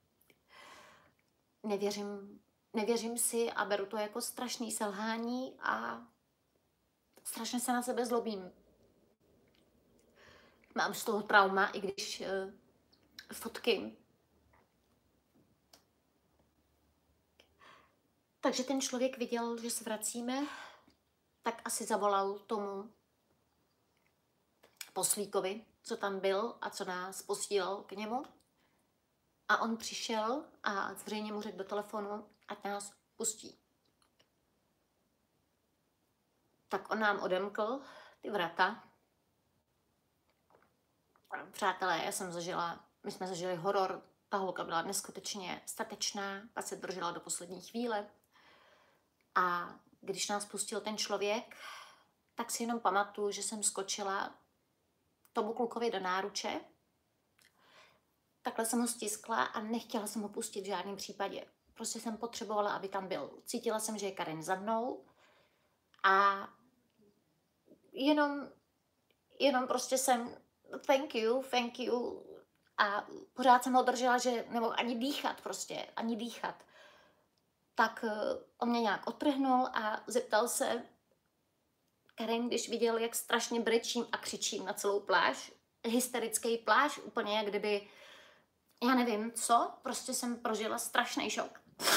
nevěřím, nevěřím si a beru to jako strašný selhání a strašně se na sebe zlobím. Mám z toho trauma, i když uh, fotky Takže ten člověk viděl, že se vracíme, tak asi zavolal tomu poslíkovi, co tam byl a co nás posílal k němu. A on přišel a zřejmě mu řekl do telefonu, ať nás pustí. Tak on nám odemkl ty vrata. Přátelé, já jsem zažila, my jsme zažili horor, ta holka byla neskutečně statečná, pak se držela do poslední chvíle. A když nás pustil ten člověk, tak si jenom pamatuju, že jsem skočila tomu klukovi do náruče. Takhle jsem ho stiskla a nechtěla jsem ho pustit v žádném případě. Prostě jsem potřebovala, aby tam byl. Cítila jsem, že je Karin za mnou a jenom, jenom prostě jsem thank you, thank you a pořád jsem ho držela, že nemohl ani dýchat prostě, ani dýchat. Tak on mě nějak odtrhnul a zeptal se, Karin, když viděl, jak strašně brečím a křičím na celou pláž, hysterický pláž, úplně jak kdyby, já nevím co, prostě jsem prožila strašný šok.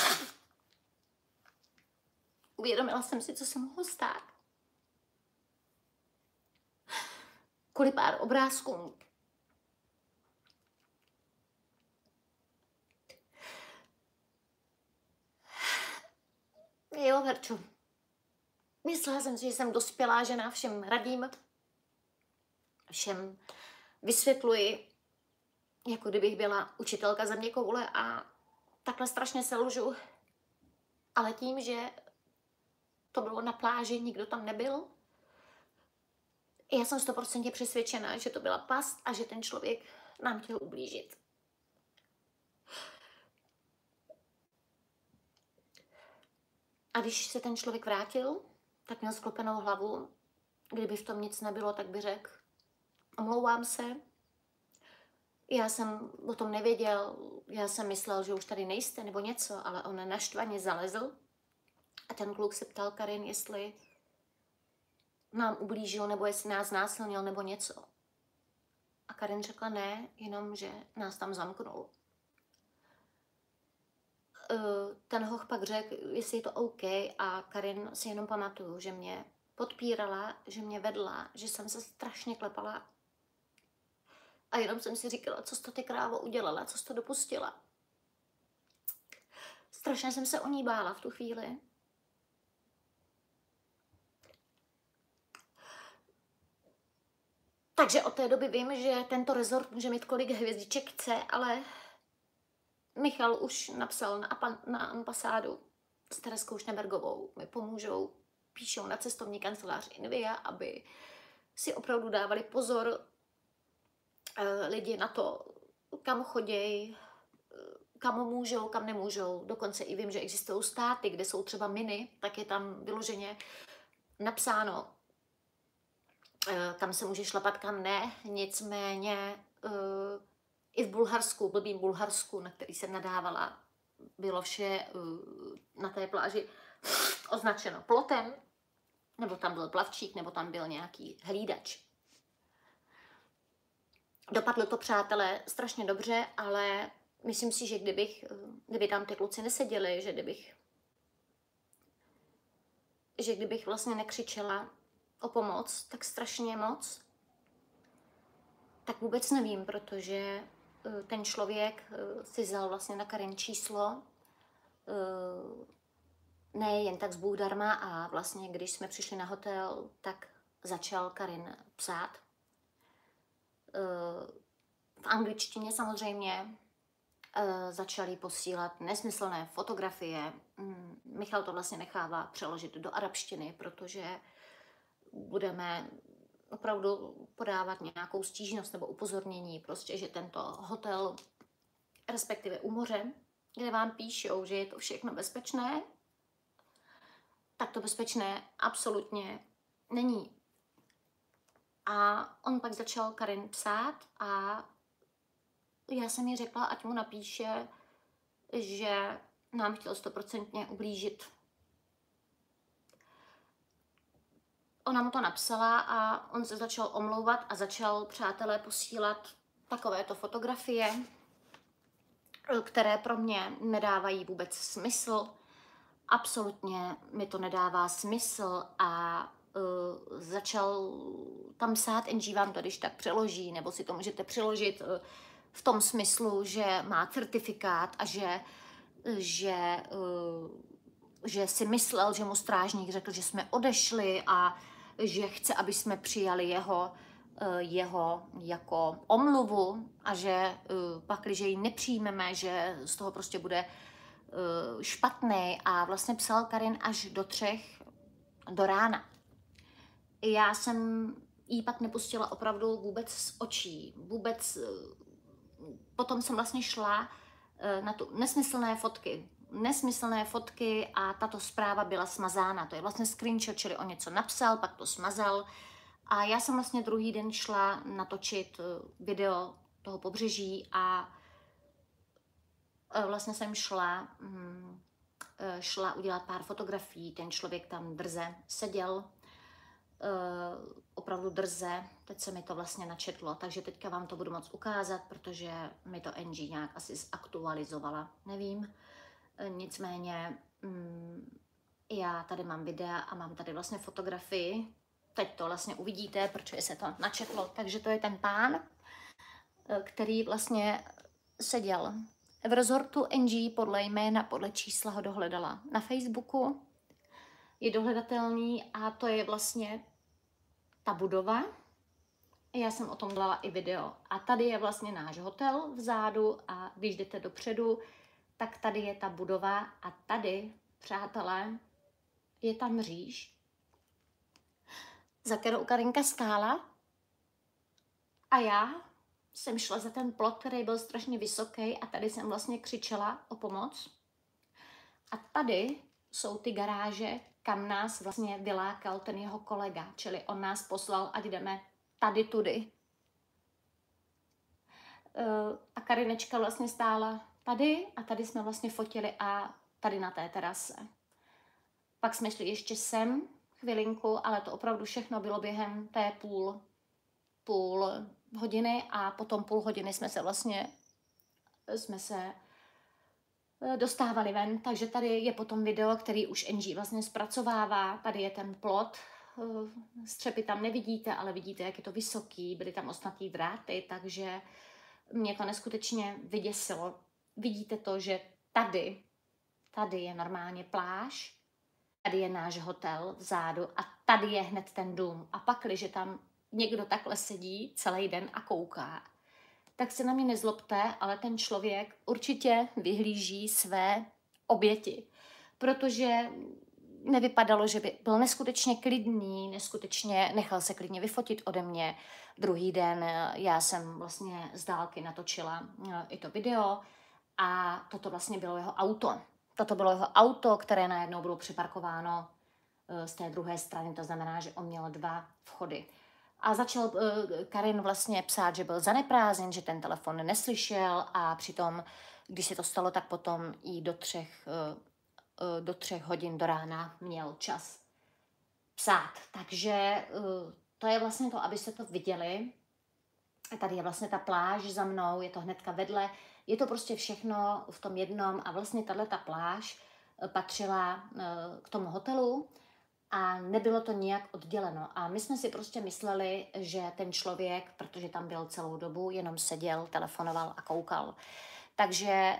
Uvědomila jsem si, co se mohlo stát. Kvůli pár obrázkům. Jo, Verčo. Myslela jsem si, že jsem dospělá žena, všem radím, všem vysvětluji, jako kdybych byla učitelka země koule a takhle strašně se lžu. Ale tím, že to bylo na pláži, nikdo tam nebyl, já jsem stoprocentně přesvědčená, že to byla past a že ten člověk nám chtěl ublížit. A když se ten člověk vrátil, tak měl sklopenou hlavu. Kdyby v tom nic nebylo, tak by řekl, omlouvám se, já jsem o tom nevěděl, já jsem myslel, že už tady nejste nebo něco, ale on naštvaně zalezl a ten kluk se ptal Karin, jestli nám ublížil nebo jestli nás znásilnil nebo něco. A Karin řekla ne, jenom že nás tam zamknul. Ten hoch pak řekl, jestli je to OK a Karin si jenom pamatuju, že mě podpírala, že mě vedla, že jsem se strašně klepala. A jenom jsem si říkala, co jsi to ty krávo udělala, co jsi to dopustila. Strašně jsem se o ní bála v tu chvíli. Takže od té doby vím, že tento rezort může mít kolik hvězdiček chce, ale Michal už napsal na, na ambasádu s Tereskou Šnebergovou. Mi pomůžou, píšou na cestovní kancelář Invia, aby si opravdu dávali pozor eh, lidi na to, kam chodějí, kam můžou, kam nemůžou. Dokonce i vím, že existují státy, kde jsou třeba miny, tak je tam vyloženě napsáno, eh, kam se může šlapat, kam ne. Nicméně eh, i v Bulharsku, blbým Bulharsku, na který se nadávala, bylo vše uh, na té pláži označeno plotem, nebo tam byl plavčík, nebo tam byl nějaký hlídač. Dopadlo to, přátelé, strašně dobře, ale myslím si, že kdybych, kdyby tam ty kluci neseděli, že kdybych, že kdybych vlastně nekřičela o pomoc, tak strašně moc, tak vůbec nevím, protože ten člověk si vzal vlastně na Karin číslo, ne jen tak z Bůh darma a vlastně, když jsme přišli na hotel, tak začal Karin psát. V angličtině samozřejmě začali posílat nesmyslné fotografie. Michal to vlastně nechává přeložit do arabštiny, protože budeme opravdu podávat nějakou stížnost nebo upozornění, prostě, že tento hotel, respektive u moře, kde vám píšou, že je to všechno bezpečné, tak to bezpečné absolutně není. A on pak začal Karin psát a já jsem jí řekla, ať mu napíše, že nám chtěl stoprocentně ublížit. Ona mu to napsala a on se začal omlouvat a začal, přátelé, posílat takovéto fotografie, které pro mě nedávají vůbec smysl. absolutně mi to nedává smysl a uh, začal tam psát, N G vám to když tak přeloží, nebo si to můžete přeložit uh, v tom smyslu, že má certifikát a že, že, uh, že si myslel, že mu strážník řekl, že jsme odešli a že chce, aby jsme přijali jeho, uh, jeho jako omluvu a že uh, pak, když ji nepřijmeme, že z toho prostě bude špatný a vlastně psal Karin až do třech do rána. Já jsem jí pak nepustila opravdu vůbec z očí, vůbec, potom jsem vlastně šla na tu nesmyslné fotky, nesmyslné fotky a tato zpráva byla smazána, to je vlastně screenshot, čili on něco napsal, pak to smazal a já jsem vlastně druhý den šla natočit video toho pobřeží a vlastně jsem šla, šla udělat pár fotografií, ten člověk tam drze seděl, opravdu drze, teď se mi to vlastně načetlo, takže teďka vám to budu moc ukázat, protože mi to N G nějak asi zaktualizovala, nevím, nicméně já tady mám videa a mám tady vlastně fotografii, teď to vlastně uvidíte, protože se to načetlo, takže to je ten pán, který vlastně seděl v rezortu N G podle jména, podle čísla ho dohledala na Facebooku. Je dohledatelný a to je vlastně ta budova. Já jsem o tom dělala i video. A tady je vlastně náš hotel vzadu a když jdete dopředu, tak tady je ta budova a tady, přátelé, je ta mříž, za kterou Karinka stála a já jsem šla za ten plot, který byl strašně vysoký a tady jsem vlastně křičela o pomoc. A tady jsou ty garáže, kam nás vlastně vylákal ten jeho kolega, čili on nás poslal, ať jdeme tady tudy. A Karinečka vlastně stála tady a tady jsme vlastně fotili a tady na té terase. Pak jsme šli ještě sem chvilinku, ale to opravdu všechno bylo během té půl, půl hodiny a potom půl hodiny jsme se vlastně jsme se dostávali ven, takže tady je potom video, který už N G vlastně zpracovává, tady je ten plot, střepy tam nevidíte, ale vidíte, jak je to vysoký, byly tam ostnatý dráty, takže mě to neskutečně vyděsilo. Vidíte to, že tady, tady je normálně pláž, tady je náš hotel vzadu a tady je hned ten dům. A pak, když tam někdo takhle sedí celý den a kouká, tak se na mě nezlobte, ale ten člověk určitě vyhlíží své oběti, protože nevypadalo, že by byl neskutečně klidný, neskutečně nechal se klidně vyfotit ode mě. Druhý den já jsem vlastně z dálky natočila i to video a toto vlastně bylo jeho auto. Toto bylo jeho auto, které najednou bylo připarkováno z té druhé strany, to znamená, že on měl dva vchody. A začal uh, Karin vlastně psát, že byl zaneprázdněn, že ten telefon neslyšel a přitom, když se to stalo, tak potom i do třech, uh, uh, do třech hodin do rána měl čas psát. Takže uh, to je vlastně to, abyste to viděli. Tady je vlastně ta pláž za mnou, je to hnedka vedle. Je to prostě všechno v tom jednom a vlastně tato pláž patřila uh, k tomu hotelu. A nebylo to nijak odděleno. A my jsme si prostě mysleli, že ten člověk, protože tam byl celou dobu, jenom seděl, telefonoval a koukal. Takže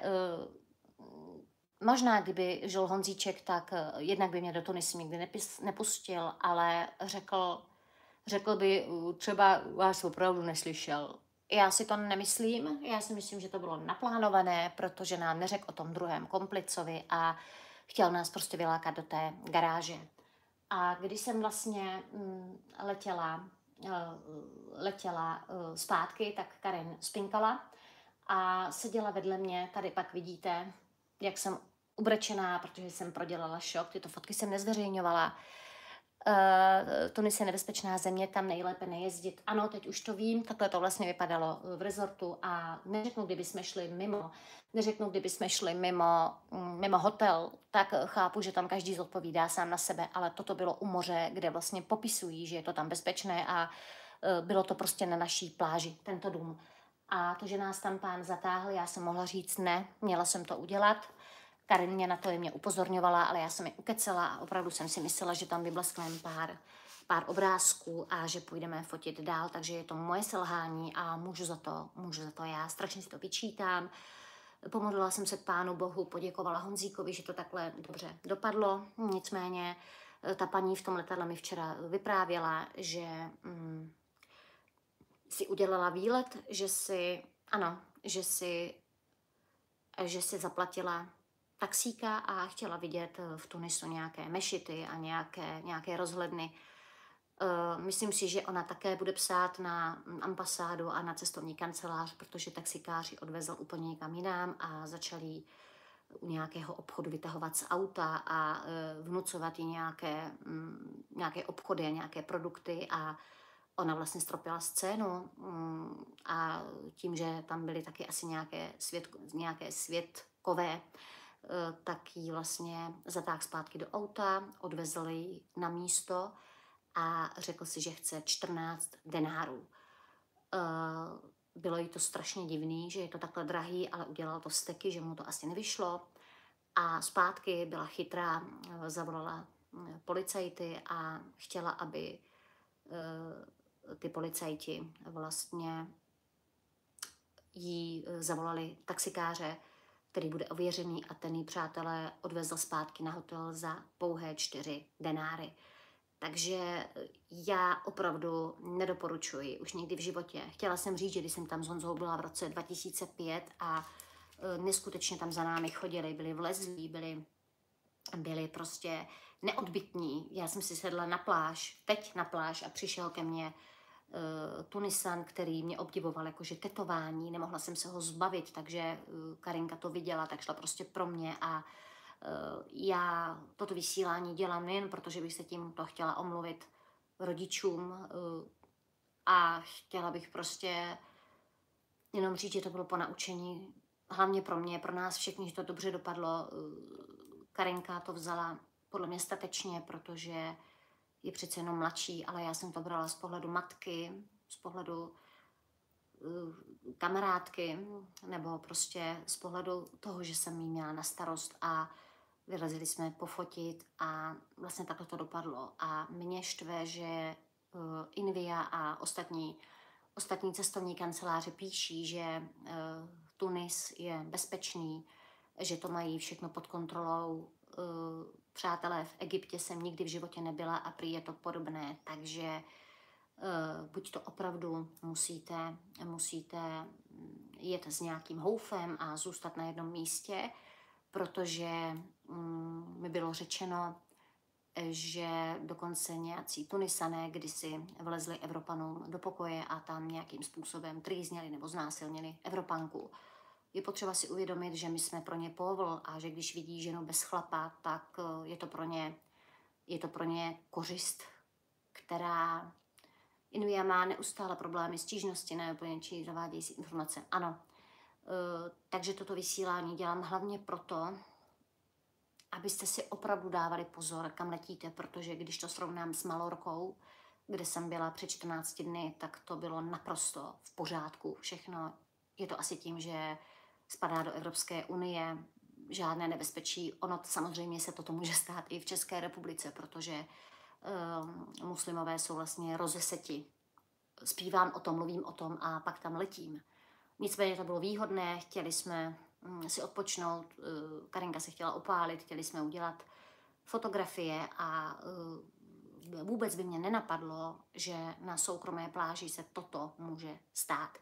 možná, kdyby žil Honzíček, tak jednak by mě do Tunisy nikdy nepustil, ale řekl, řekl by, třeba vás opravdu neslyšel. Já si to nemyslím, já si myslím, že to bylo naplánované, protože nám neřekl o tom druhém komplicovi a chtěl nás prostě vylákat do té garáže. A když jsem vlastně mm, letěla, uh, letěla uh, zpátky, tak Karin spinkala a seděla vedle mě. Tady pak vidíte, jak jsem ubrečená, protože jsem prodělala šok. Tyto fotky jsem nezveřejňovala. Uh, Tunis je nebezpečná země, tam nejlépe nejezdit. Ano, teď už to vím, takhle to vlastně vypadalo v rezortu a neřeknu, kdyby jsme šli mimo, neřeknu, kdyby jsme šli mimo, mimo hotel, tak chápu, že tam každý zodpovídá sám na sebe, ale toto bylo u moře, kde vlastně popisují, že je to tam bezpečné a uh, bylo to prostě na naší pláži, tento dům. A to, že nás tam pán zatáhl, já jsem mohla říct ne, měla jsem to udělat, Karin mě na to mě upozorňovala, ale já jsem ji ukecela a opravdu jsem si myslela, že tam vybleskneme pár, pár obrázků a že půjdeme fotit dál, takže je to moje selhání a můžu za to, můžu za to já. Strašně si to vyčítám. Pomodlila jsem se k Pánu Bohu, poděkovala Honzíkovi, že to takhle dobře dopadlo. Nicméně ta paní v tom letadle mi včera vyprávěla, že mm, si udělala výlet, že si, ano, že si, že si zaplatila taxíka a chtěla vidět v Tunisu nějaké mešity a nějaké, nějaké rozhledny. Uh, myslím si, že ona také bude psát na ambasádu a na cestovní kancelář, protože taxikáři odvezl úplně někam jinam a začali u nějakého obchodu vytahovat z auta a uh, vnucovat jí nějaké, um, nějaké obchody a nějaké produkty a ona vlastně stropila scénu um, a tím, že tam byly taky asi nějaké, svědko, nějaké svědkové, uh, tak jí vlastně zatáhl zpátky do auta, odvezl ji na místo a řekl si, že chce čtrnáct denárů. Bylo jí to strašně divný, že je to takhle drahý, ale udělal to steky, že mu to asi nevyšlo. A zpátky byla chytrá, zavolala policajty a chtěla, aby ty policajti vlastně jí zavolali taxikáře, který bude ověřený a ten jí, přátelé, odvezl zpátky na hotel za pouhé čtyři denáry. Takže já opravdu nedoporučuji už nikdy v životě. Chtěla jsem říct, že když jsem tam s Honzou byla v roce dva tisíce pět a e, neskutečně tam za námi chodili, byli vlezlí, byli, byli prostě neodbytní. Já jsem si sedla na pláž, teď na pláž a přišel ke mně e, Tunisan, který mě obdivoval jakože tetování, nemohla jsem se ho zbavit, takže e, Karinka to viděla, tak šla prostě pro mě a já toto vysílání dělám nejen protože bych se tím to chtěla omluvit rodičům a chtěla bych prostě jenom říct, že to bylo po naučení, hlavně pro mě, pro nás všechny, že to dobře dopadlo. Karinka to vzala podle mě statečně, protože je přece jenom mladší, ale já jsem to brala z pohledu matky, z pohledu kamarádky, nebo prostě z pohledu toho, že jsem jí měla na starost a vyrazili jsme pofotit a vlastně takhle to dopadlo. A mě štve, že uh, Invia a ostatní, ostatní cestovní kanceláře píší, že uh, Tunis je bezpečný, že to mají všechno pod kontrolou. Uh, přátelé, v Egyptě jsem nikdy v životě nebyla a prý je to podobné, takže uh, buď to opravdu musíte, musíte jet s nějakým houfem a zůstat na jednom místě, protože mm, mi bylo řečeno, že dokonce nějací Tunisané kdysi vlezli Evropanům do pokoje a tam nějakým způsobem trýzněli nebo znásilnili Evropanku. Je potřeba si uvědomit, že my jsme pro ně povol a že když vidí ženu bez chlapa, tak je to pro ně, je to pro ně kořist, která Invia má neustále problémy, stížnosti nebo něčí zavádějící informace. Ano. Uh, takže toto vysílání dělám hlavně proto, abyste si opravdu dávali pozor, kam letíte, protože když to srovnám s Malorkou, kde jsem byla před čtrnácti dny, tak to bylo naprosto v pořádku. Všechno je to asi tím, že spadá do Evropské unie, žádné nebezpečí. Ono samozřejmě se toto může stát i v České republice, protože uh, muslimové jsou vlastně rozeseti. Zpívám o tom, mluvím o tom a pak tam letím. Nicméně to bylo výhodné, chtěli jsme si odpočnout, Karinka se chtěla opálit, chtěli jsme udělat fotografie a vůbec by mě nenapadlo, že na soukromé pláži se toto může stát.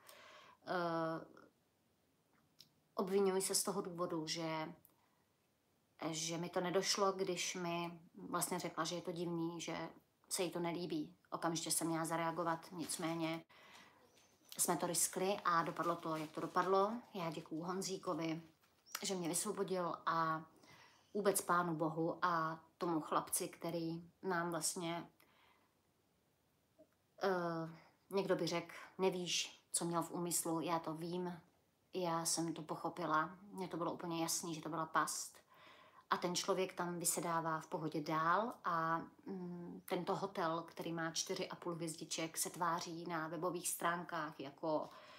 Obvinuji se z toho důvodu, že, že mi to nedošlo, když mi vlastně řekla, že je to divný, že se jí to nelíbí. Okamžitě jsem měla zareagovat, nicméně jsme to riskli a dopadlo to, jak to dopadlo. Já děkuju Honzíkovi, že mě vysvobodil a vůbec Pánu Bohu a tomu chlapci, který nám vlastně, uh, někdo by řekl, nevíš, co měl v úmyslu, já to vím, já jsem to pochopila, mně to bylo úplně jasný, že to byla past. A ten člověk tam vysedává v pohodě dál a mm, tento hotel, který má čtyři a půl hvězdiček, se tváří na webových stránkách jako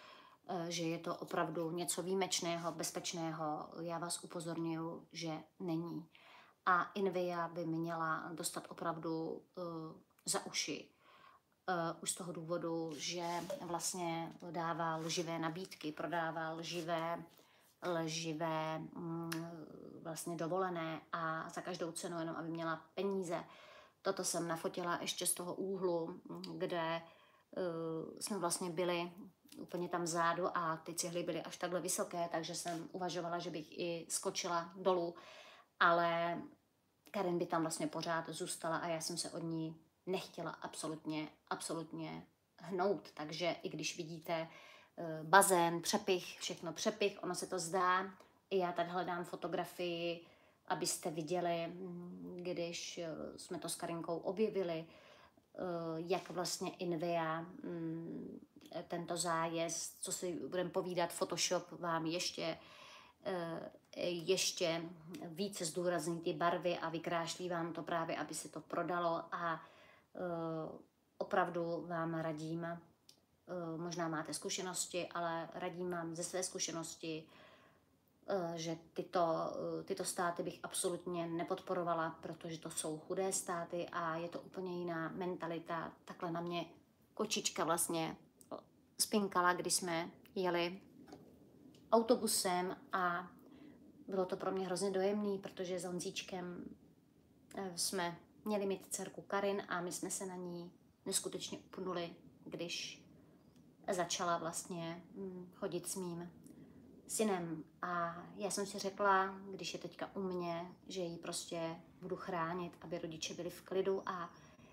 že je to opravdu něco výjimečného, bezpečného. Já vás upozorňuji, že není. A Invia by měla dostat opravdu uh, za uši. Uh, už z toho důvodu, že vlastně dává lživé nabídky, prodává lživé, lživé um, vlastně dovolené a za každou cenu jenom, aby měla peníze. Toto jsem nafotila ještě z toho úhlu, kde uh, jsme vlastně byli úplně tam vzadu a ty cihly byly až takhle vysoké, takže jsem uvažovala, že bych i skočila dolů, ale Karen by tam vlastně pořád zůstala a já jsem se od ní nechtěla absolutně, absolutně hnout, takže i když vidíte uh, bazén, přepich, všechno přepich, ono se to zdá, i já tak hledám fotografii, abyste viděli, když jsme to s Karinkou objevili, jak vlastně Invia tento zájezd, co si budeme povídat, Photoshop vám ještě, ještě více zdůrazní ty barvy a vykrášlí vám to právě, aby se to prodalo a opravdu vám radím, možná máte zkušenosti, ale radím vám ze své zkušenosti, že tyto, tyto státy bych absolutně nepodporovala, protože to jsou chudé státy a je to úplně jiná mentalita. Takhle na mě kočička vlastně spinkala, když jsme jeli autobusem a bylo to pro mě hrozně dojemný, protože s Honzíčkem jsme měli mít dcerku Karin a my jsme se na ní neskutečně upnuli, když začala vlastně chodit s mým synem. A já jsem si řekla, když je teďka u mě, že ji prostě budu chránit, aby rodiče byli v klidu a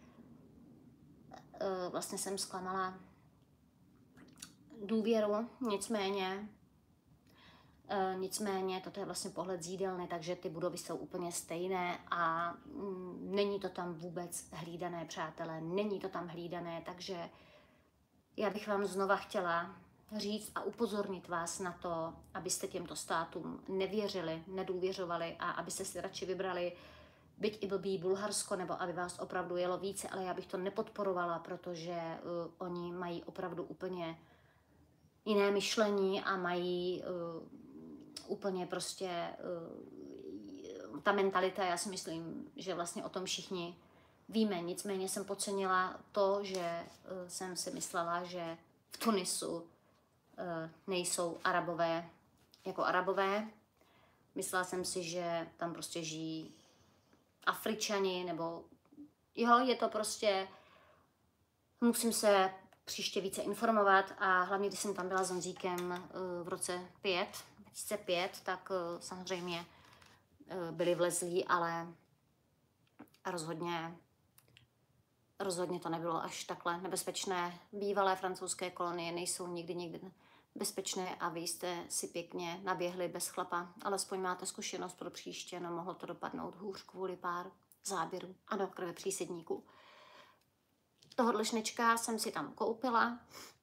e, vlastně jsem zklamala důvěru, nicméně e, nicméně toto je vlastně pohled z jídelny, takže ty budovy jsou úplně stejné a mm, není to tam vůbec hlídané, přátelé, není to tam hlídané, takže já bych vám znova chtěla říct a upozornit vás na to, abyste těmto státům nevěřili, nedůvěřovali a abyste si radši vybrali byť i blbý Bulharsko, nebo aby vás opravdu jelo více, ale já bych to nepodporovala, protože uh, oni mají opravdu úplně jiné myšlení a mají uh, úplně prostě uh, ta mentalita, já si myslím, že vlastně o tom všichni víme. Nicméně jsem podcenila to, že uh, jsem si myslela, že v Tunisu nejsou Arabové jako Arabové. Myslela jsem si, že tam prostě žijí Afričani, nebo jo, je to prostě, musím se příště více informovat a hlavně, když jsem tam byla s Honzíkem v roce pět, dva tisíce pět, tak samozřejmě byli vlezlí, ale rozhodně rozhodně to nebylo až takhle nebezpečné. Bývalé francouzské kolonie nejsou nikdy nikdy bezpečné a vy jste si pěkně naběhli bez chlapa. Alespoň máte zkušenost pro příště, no mohlo to dopadnout hůř kvůli pár záběrů. Ano, krve přísedníků. Tohodle šnečka jsem si tam koupila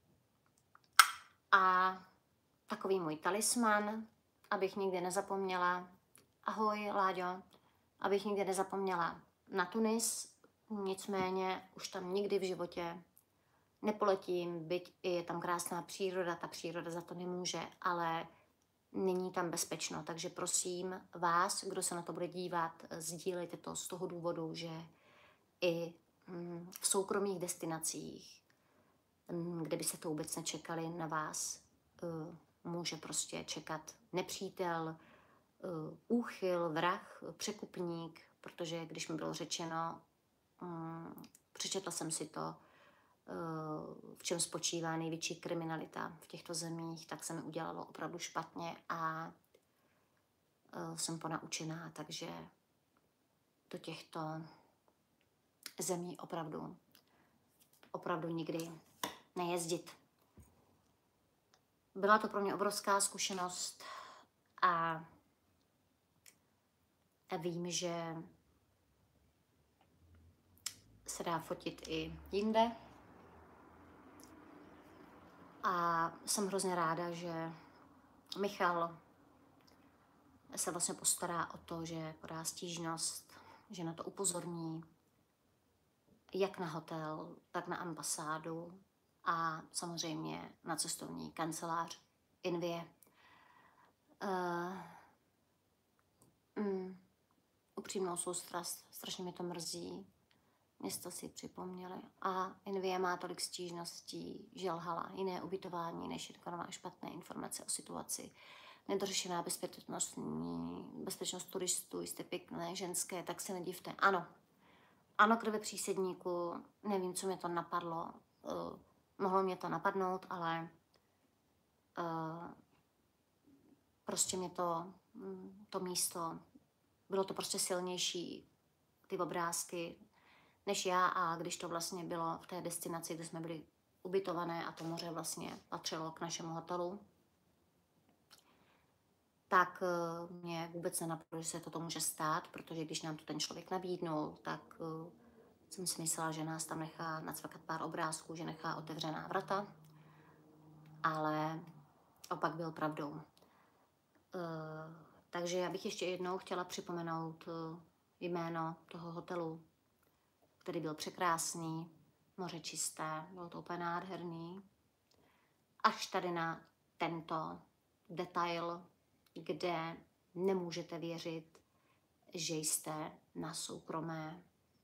a takový můj talisman, abych nikdy nezapomněla. Ahoj, Láďo, abych nikdy nezapomněla na Tunis. Nicméně už tam nikdy v životě nepoletím, byť i je tam krásná příroda, ta příroda za to nemůže, ale není tam bezpečno. Takže prosím vás, kdo se na to bude dívat, sdílejte to z toho důvodu, že i v soukromých destinacích, kde by se to vůbec nečekali, na vás může prostě čekat nepřítel, úchyl, vrah, překupník, protože když mi bylo řečeno, přečetla jsem si to, v čem spočívá největší kriminalita v těchto zemích, tak se mi udělalo opravdu špatně a jsem ponaučená, takže do těchto zemí opravdu, opravdu nikdy nejezdit. Byla to pro mě obrovská zkušenost a vím, že se dá fotit i jinde. A jsem hrozně ráda, že Michal se vlastně postará o to, že podá stížnost, že na to upozorní, jak na hotel, tak na ambasádu. a samozřejmě na cestovní kancelář Invie. Uh, mm, upřímnou soustrast, strašně mi to mrzí. Město si připomněli. A Invie má tolik stížností, že lhala. Jiné ubytování, než jen má špatné informace o situaci. Nedořešená bezpečnost, bezpečnost turistů, jste pěkné, ženské, tak se nedivte. Ano, ano, krve přísedníku, nevím, co mě to napadlo. Uh, mohlo mě to napadnout, ale uh, prostě mě to, to místo, bylo to prostě silnější, ty obrázky, než já, a když to vlastně bylo v té destinaci, kde jsme byli ubytované a to moře vlastně patřilo k našemu hotelu, tak uh, mě vůbec nenapadlo, že se toto může stát, protože když nám to ten člověk nabídnul, tak uh, jsem si myslela, že nás tam nechá nacvakat pár obrázků, že nechá otevřená vrata, ale opak byl pravdou. Uh, takže já bych ještě jednou chtěla připomenout uh, jméno toho hotelu, který byl překrásný, moře čisté, bylo to úplně nádherný. Až tady na tento detail, kde nemůžete věřit, že jste na soukromé,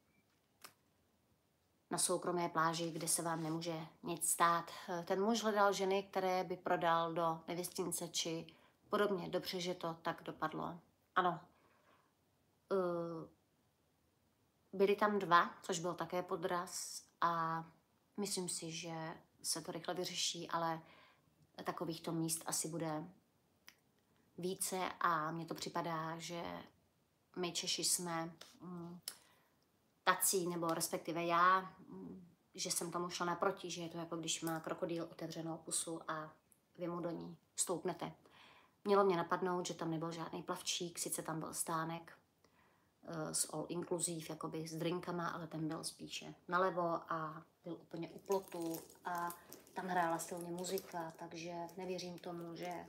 na soukromé pláži, kde se vám nemůže nic stát. Ten muž hledal ženy, které by prodal do nevěstince či podobně. Dobře, že to tak dopadlo. Ano. Byli tam dva, což byl také podraz, a myslím si, že se to rychle vyřeší, ale takovýchto míst asi bude více a mně to připadá, že my Češi jsme mm, tací, nebo respektive já, mm, že jsem tomu šla naproti, že je to jako když má krokodýl otevřenou pusu a vy mu do ní vstoupnete. Mělo mě napadnout, že tam nebyl žádný plavčík, sice tam byl stánek uh, s all inclusive, jakoby s drinkama, ale ten byl spíše nalevo a byl úplně u plotu a tam hrála silně muzika, takže nevěřím tomu, že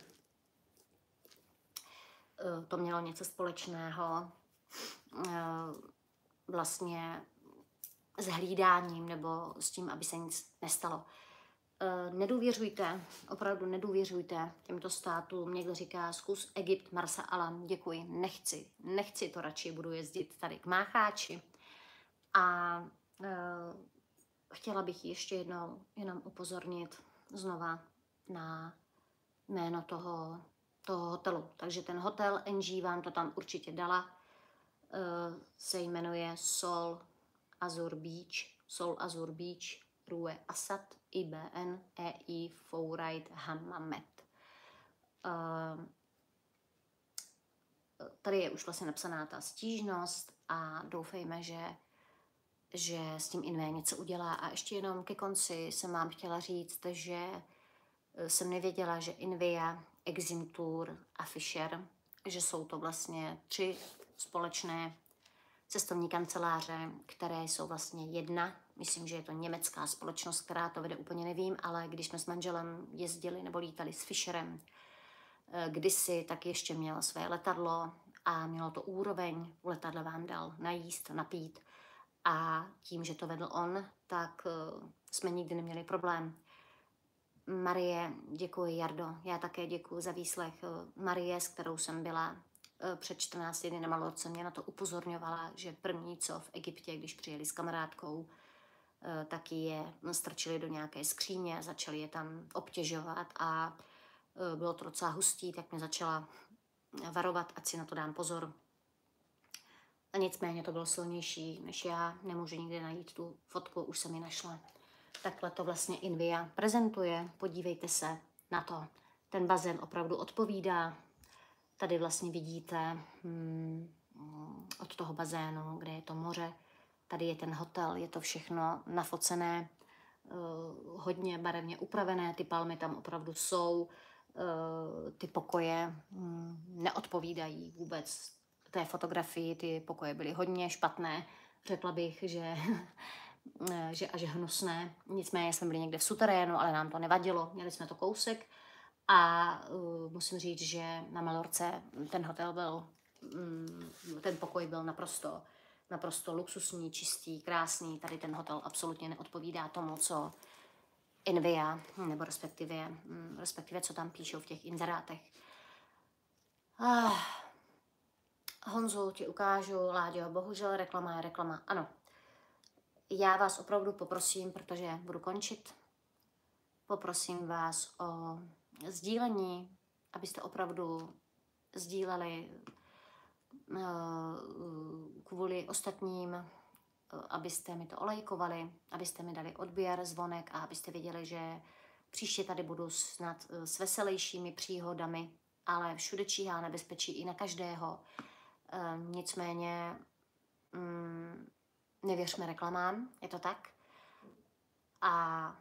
uh, to mělo něco společného uh, vlastně s hlídáním nebo s tím, aby se nic nestalo. Nedůvěřujte, opravdu nedůvěřujte těmto státům. Někdo říká, zkus Egypt, Marsa Alam, děkuji, nechci, nechci to radši, budu jezdit tady k Mácháči. A uh, chtěla bych ještě jednou jenom upozornit znova na jméno toho, toho hotelu. Takže ten hotel N G vám to tam určitě dala, uh, se jmenuje Sol Azur Beach, Sol Azur Beach, Rue Asad, I B N, E I Fouraid Hammamet. Uh, tady je už vlastně napsaná ta stížnost a doufejme, že, že s tím Invie něco udělá. A ještě jenom ke konci jsem vám chtěla říct, že jsem nevěděla, že Invia, Eximtour a Fisher, že jsou to vlastně tři společné cestovní kanceláře, které jsou vlastně jedna. Myslím, že je to německá společnost, která to vede, úplně nevím, ale když jsme s manželem jezdili nebo lítali s Fisherem kdysi, tak ještě měl své letadlo a mělo to úroveň. U letadla vám dal najíst, napít a tím, že to vedl on, tak jsme nikdy neměli problém. Marie, děkuji, Jardo, já také děkuji za výslech. Marie, s kterou jsem byla před čtrnácti dny na Malorce, mě na to upozorňovala, že první, co v Egyptě, když přijeli s kamarádkou, taky je strčili do nějaké skříně, začali je tam obtěžovat a bylo to docela hustý, tak mě začala varovat, ať si na to dám pozor. A nicméně to bylo silnější než já, nemůžu nikdy najít tu fotku, už jsem ji našla. Takhle to vlastně Invia prezentuje, podívejte se na to. Ten bazén opravdu odpovídá. Tady vlastně vidíte hmm, od toho bazénu, kde je to moře. Tady je ten hotel, je to všechno nafocené, uh, hodně barevně upravené, ty palmy tam opravdu jsou, uh, ty pokoje um, neodpovídají vůbec té fotografii, ty pokoje byly hodně špatné, řekla bych, že, že až hnusné. Nicméně jsme byli někde v suterénu, ale nám to nevadilo, měli jsme to kousek. A uh, musím říct, že na Malorce ten hotel byl, um, ten pokoj byl naprosto, naprosto luxusní, čistý, krásný. Tady ten hotel absolutně neodpovídá tomu, co, Invia, nebo respektive, respektive co tam píšou v těch inzerátech. Ah. Honzu, ti ukážu, Láďo, bohužel reklama je reklama. Ano, já vás opravdu poprosím, protože budu končit, poprosím vás o sdílení, abyste opravdu sdíleli kvůli ostatním, abyste mi to olejkovali, abyste mi dali odběr, zvonek a abyste věděli, že příště tady budu snad s veselějšími příhodami, ale všude číhá nebezpečí i na každého. E, nicméně mm, nevěřme reklamám, je to tak. A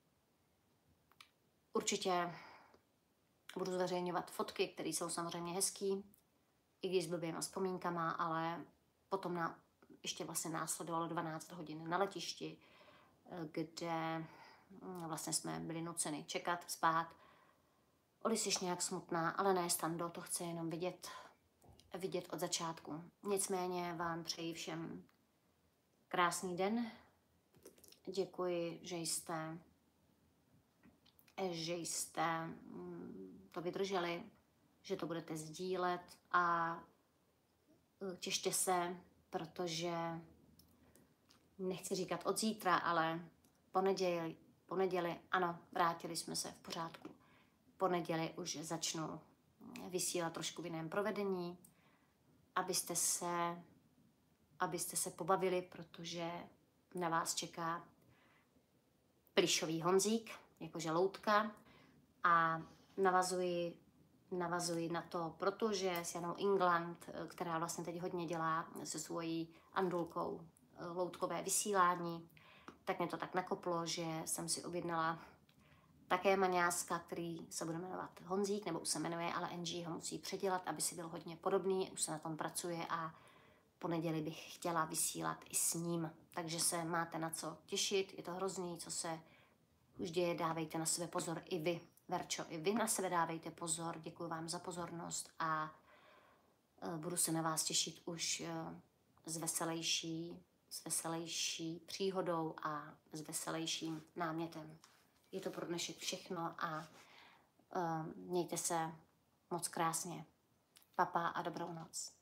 určitě budu zveřejňovat fotky, které jsou samozřejmě hezký, i když s blbýma vzpomínkama, ale potom na, ještě vlastně následovalo dvanáct hodin na letišti, kde vlastně jsme byli nuceni čekat, spát. Oli jsi nějak smutná, ale ne, Stando, to chce jenom vidět, vidět od začátku. Nicméně vám přeji všem krásný den. Děkuji, že jste, že jste to vydrželi, že to budete sdílet a těšte se, protože nechci říkat od zítra, ale poneděli, poneděli, ano, vrátili jsme se v pořádku. Poneděli už začnu vysílat trošku v jiném provedení, abyste se, abyste se pobavili, protože na vás čeká plyšový Honzík, jakože loutka, a navazuji, navazuji na to, protože s Janou England, která vlastně teď hodně dělá se svojí Andulkou loutkové vysílání, tak mě to tak nakoplo, že jsem si objednala také maňáska, který se bude jmenovat Honzík, nebo už se jmenuje, ale N G ho musí předělat, aby si byl hodně podobný, už se na tom pracuje a po neděli bych chtěla vysílat i s ním. Takže se máte na co těšit, je to hrozný, co se už děje, dávejte na sebe pozor i vy. Verčo, i vy na sebe dávejte pozor, děkuji vám za pozornost a budu se na vás těšit už s veselější, s veselější příhodou a s veselějším námětem. Je to pro dnešek všechno a uh, mějte se moc krásně. Papa a dobrou noc.